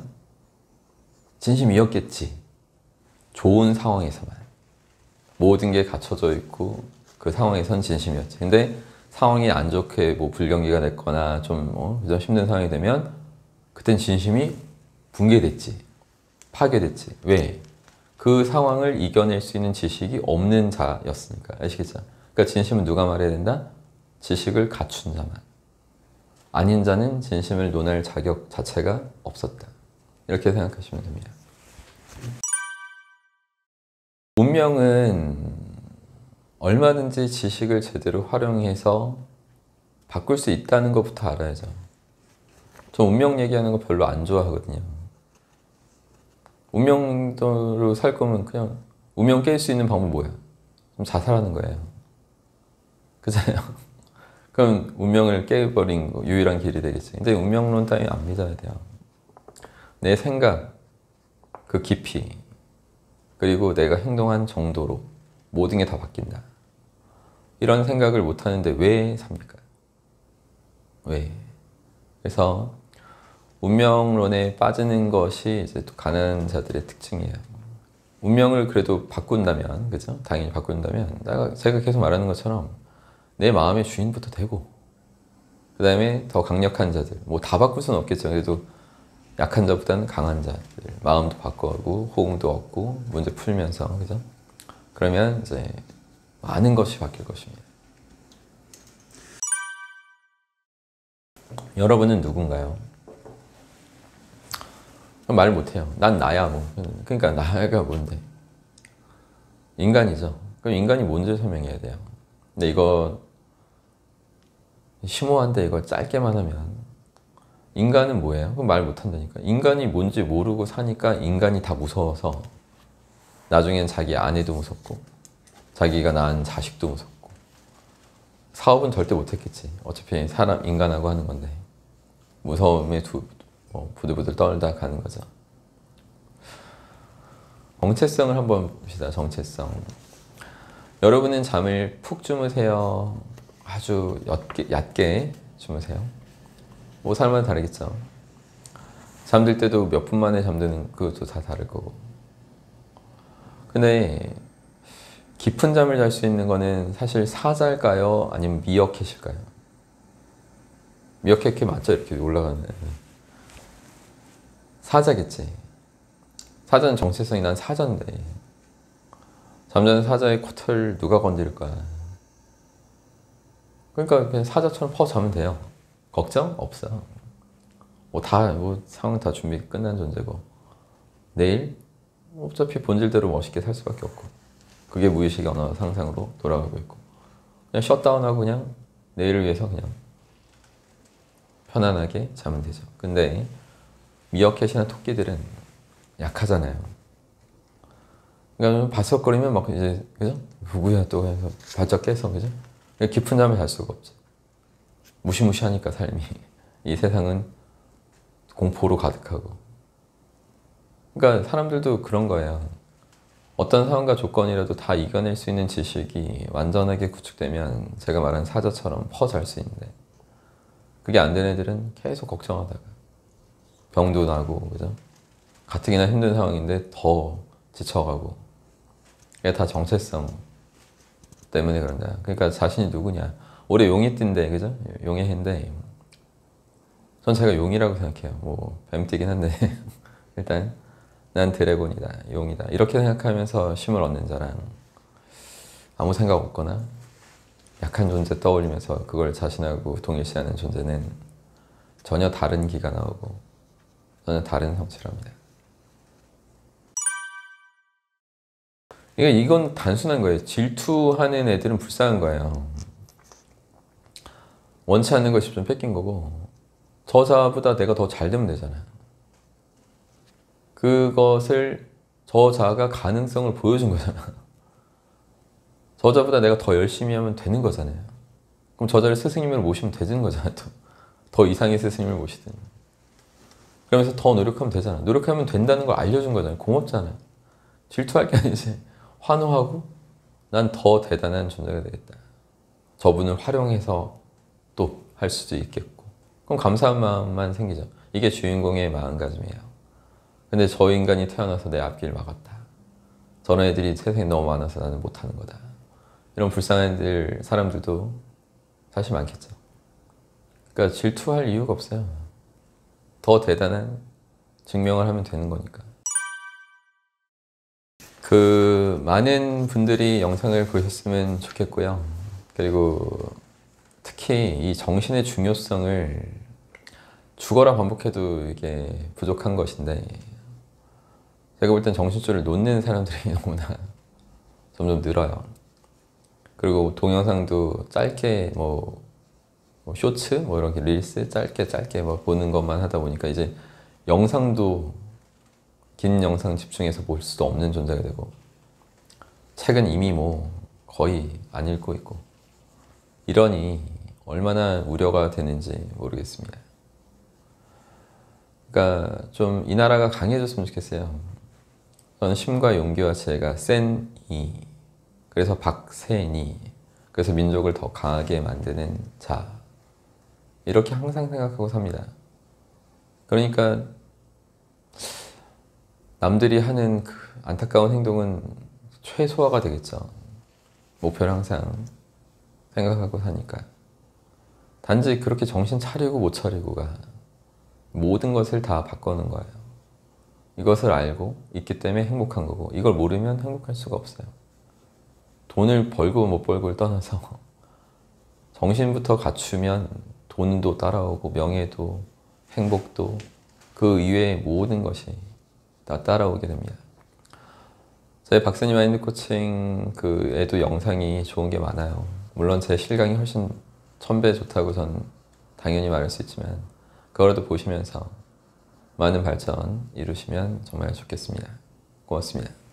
진심이었겠지. 좋은 상황에서만. 모든 게 갖춰져 있고 그 상황에선 진심이었지. 근데 상황이 안 좋게 뭐 불경기가 됐거나 좀 힘든 상황이 되면 그땐 진심이 붕괴됐지. 파괴됐지. 왜? 그 상황을 이겨낼 수 있는 지식이 없는 자였으니까. 아시겠죠? 그러니까 진심은 누가 말해야 된다? 지식을 갖춘 자만. 아닌 자는 진심을 논할 자격 자체가 없었다. 이렇게 생각하시면 됩니다. 운명은 얼마든지 지식을 제대로 활용해서 바꿀 수 있다는 것부터 알아야죠. 저 운명 얘기하는 거 별로 안 좋아하거든요. 운명대로 살 거면 그냥 운명 깰 수 있는 방법 뭐예요? 좀 자살하는 거예요. 그잖아요. 그럼 운명을 깨버린 거 유일한 길이 되겠지. 근데 운명론 따위 안 믿어야 돼요. 내 생각, 그 깊이, 그리고 내가 행동한 정도로 모든 게 다 바뀐다. 이런 생각을 못 하는데 왜 삽니까? 왜? 그래서 운명론에 빠지는 것이 이제 또 가난한 자들의 특징이에요. 운명을 그래도 바꾼다면, 그죠? 당연히 바꾼다면, 제가 계속 말하는 것처럼 내 마음의 주인부터 되고, 그 다음에 더 강력한 자들, 뭐 다 바꿀 수는 없겠죠. 그래도 약한 자보다는 강한 자들, 마음도 바꾸고, 호응도 얻고, 문제 풀면서, 그죠? 그러면 이제 많은 것이 바뀔 것입니다. 여러분은 누군가요? 말 못해요. 난 나야, 뭐. 그러니까 나가 뭔데? 인간이죠. 그럼 인간이 뭔지 설명해야 돼요. 근데 이거 심오한데 이거 짧게만 하면, 인간은 뭐예요? 그럼 말 못한다니까. 인간이 뭔지 모르고 사니까 인간이 다 무서워서 나중엔 자기 아내도 무섭고 자기가 낳은 자식도 무섭고, 사업은 절대 못했겠지. 어차피 사람, 인간하고 하는 건데 무서움에 부들부들 떨다 가는 거죠. 정체성을 한번 봅시다. 정체성. 여러분은 잠을 푹 주무세요? 아주 얕게 주무세요? 뭐 사람마다 다르겠죠. 잠들 때도 몇 분 만에 잠드는 그것도 다 다를 거고. 근데 깊은 잠을 잘 수 있는 거는 사실 사자일까요? 아니면 미어캣일까요? 미어캣 맞죠? 이렇게 올라가는. 사자겠지. 사자는 정체성이, 난 사자인데 잠자는 사자의 코털 누가 건드릴 거야. 그러니까 그냥 사자처럼 퍼 자면 돼요. 걱정 없어. 상황 다 준비 끝난 존재고, 내일 어차피 본질대로 멋있게 살 수밖에 없고, 그게 무의식의 언어 상상으로 돌아가고 있고, 그냥 셧다운하고 그냥 내일을 위해서 그냥 편안하게 자면 되죠. 근데 미어캣이나 토끼들은 약하잖아요. 그러니까 바석거리면 막 이제, 그죠? 누구야 또 해서 바짝 깨서, 그죠? 깊은 잠을 잘 수가 없지. 무시무시하니까 삶이. 이 세상은 공포로 가득하고. 그러니까 사람들도 그런 거예요. 어떤 상황과 조건이라도 다 이겨낼 수 있는 지식이 완전하게 구축되면 제가 말한 사자처럼 퍼 잘 수 있는데, 그게 안 되는 애들은 계속 걱정하다가 병도 나고, 그죠? 가뜩이나 힘든 상황인데 더 지쳐가고. 이게 다 정체성 때문에 그런다. 그러니까 자신이 누구냐. 올해 용이띠인데, 그죠? 용의 해인데, 전 제가 용이라고 생각해요. 뭐 뱀띠긴 한데 일단 난 드래곤이다, 용이다, 이렇게 생각하면서 쉼을 얻는 자랑, 아무 생각 없거나 약한 존재 떠올리면서 그걸 자신하고 동일시하는 존재는 전혀 다른 기가 나오고 전혀 다른 성취랍니다. 이건 단순한 거예요. 질투하는 애들은 불쌍한 거예요. 원치 않는 것이 좀 뺏긴 거고 저자보다 내가 더 잘 되면 되잖아요. 그것을 저자가 가능성을 보여준 거잖아. 저자보다 내가 더 열심히 하면 되는 거잖아요. 그럼 저자를 스승님으로 모시면 되는 거잖아요. 더 이상의 스승님을 모시든. 그러면서 더 노력하면 되잖아. 노력하면 된다는 걸 알려준 거잖아요. 고맙잖아요. 질투할 게 아니지. 환호하고 난 더 대단한 존재가 되겠다. 저분을 활용해서 또 할 수도 있겠고. 그럼 감사한 마음만 생기죠. 이게 주인공의 마음가짐이에요. 근데 저 인간이 태어나서 내 앞길을 막았다. 저런 애들이 세상에 너무 많아서 나는 못하는 거다. 이런 불쌍한 사람들도 사실 많겠죠. 그러니까 질투할 이유가 없어요. 더 대단한 증명을 하면 되는 거니까. 많은 분들이 영상을 보셨으면 좋겠고요. 그리고 특히 이 정신의 중요성을 죽어라 반복해도 이게 부족한 것인데 제가 볼 땐 정신줄을 놓는 사람들이 너무나 점점 늘어요. 그리고 동영상도 짧게 쇼츠 이렇게 릴스 짧게 보는 것만 하다 보니까 이제 영상도 긴 영상 집중해서 볼 수도 없는 존재가 되고 책은 이미 거의 안 읽고 있고 이러니 얼마나 우려가 되는지 모르겠습니다. 그러니까 좀 이 나라가 강해졌으면 좋겠어요. 저는 힘과 용기와 지혜가 센 이, 그래서 박센이, 그래서 민족을 더 강하게 만드는 자, 이렇게 항상 생각하고 삽니다. 그러니까 남들이 하는 그 안타까운 행동은 최소화가 되겠죠. 목표를 항상 생각하고 사니까. 단지 그렇게 정신 차리고 못 차리고가 모든 것을 다 바꾸는 거예요. 이것을 알고 있기 때문에 행복한 거고 이걸 모르면 행복할 수가 없어요. 돈을 벌고 못 벌고를 떠나서 정신부터 갖추면 돈도 따라오고 명예도 행복도 그 이외의 모든 것이 다 따라오게 됩니다. 제 박사님 마인드 코칭 에도 영상이 좋은 게 많아요. 물론 제 실강이 훨씬 1000배 좋다고 전 당연히 말할 수 있지만 그거라도 보시면서 많은 발전 이루시면 정말 좋겠습니다. 고맙습니다.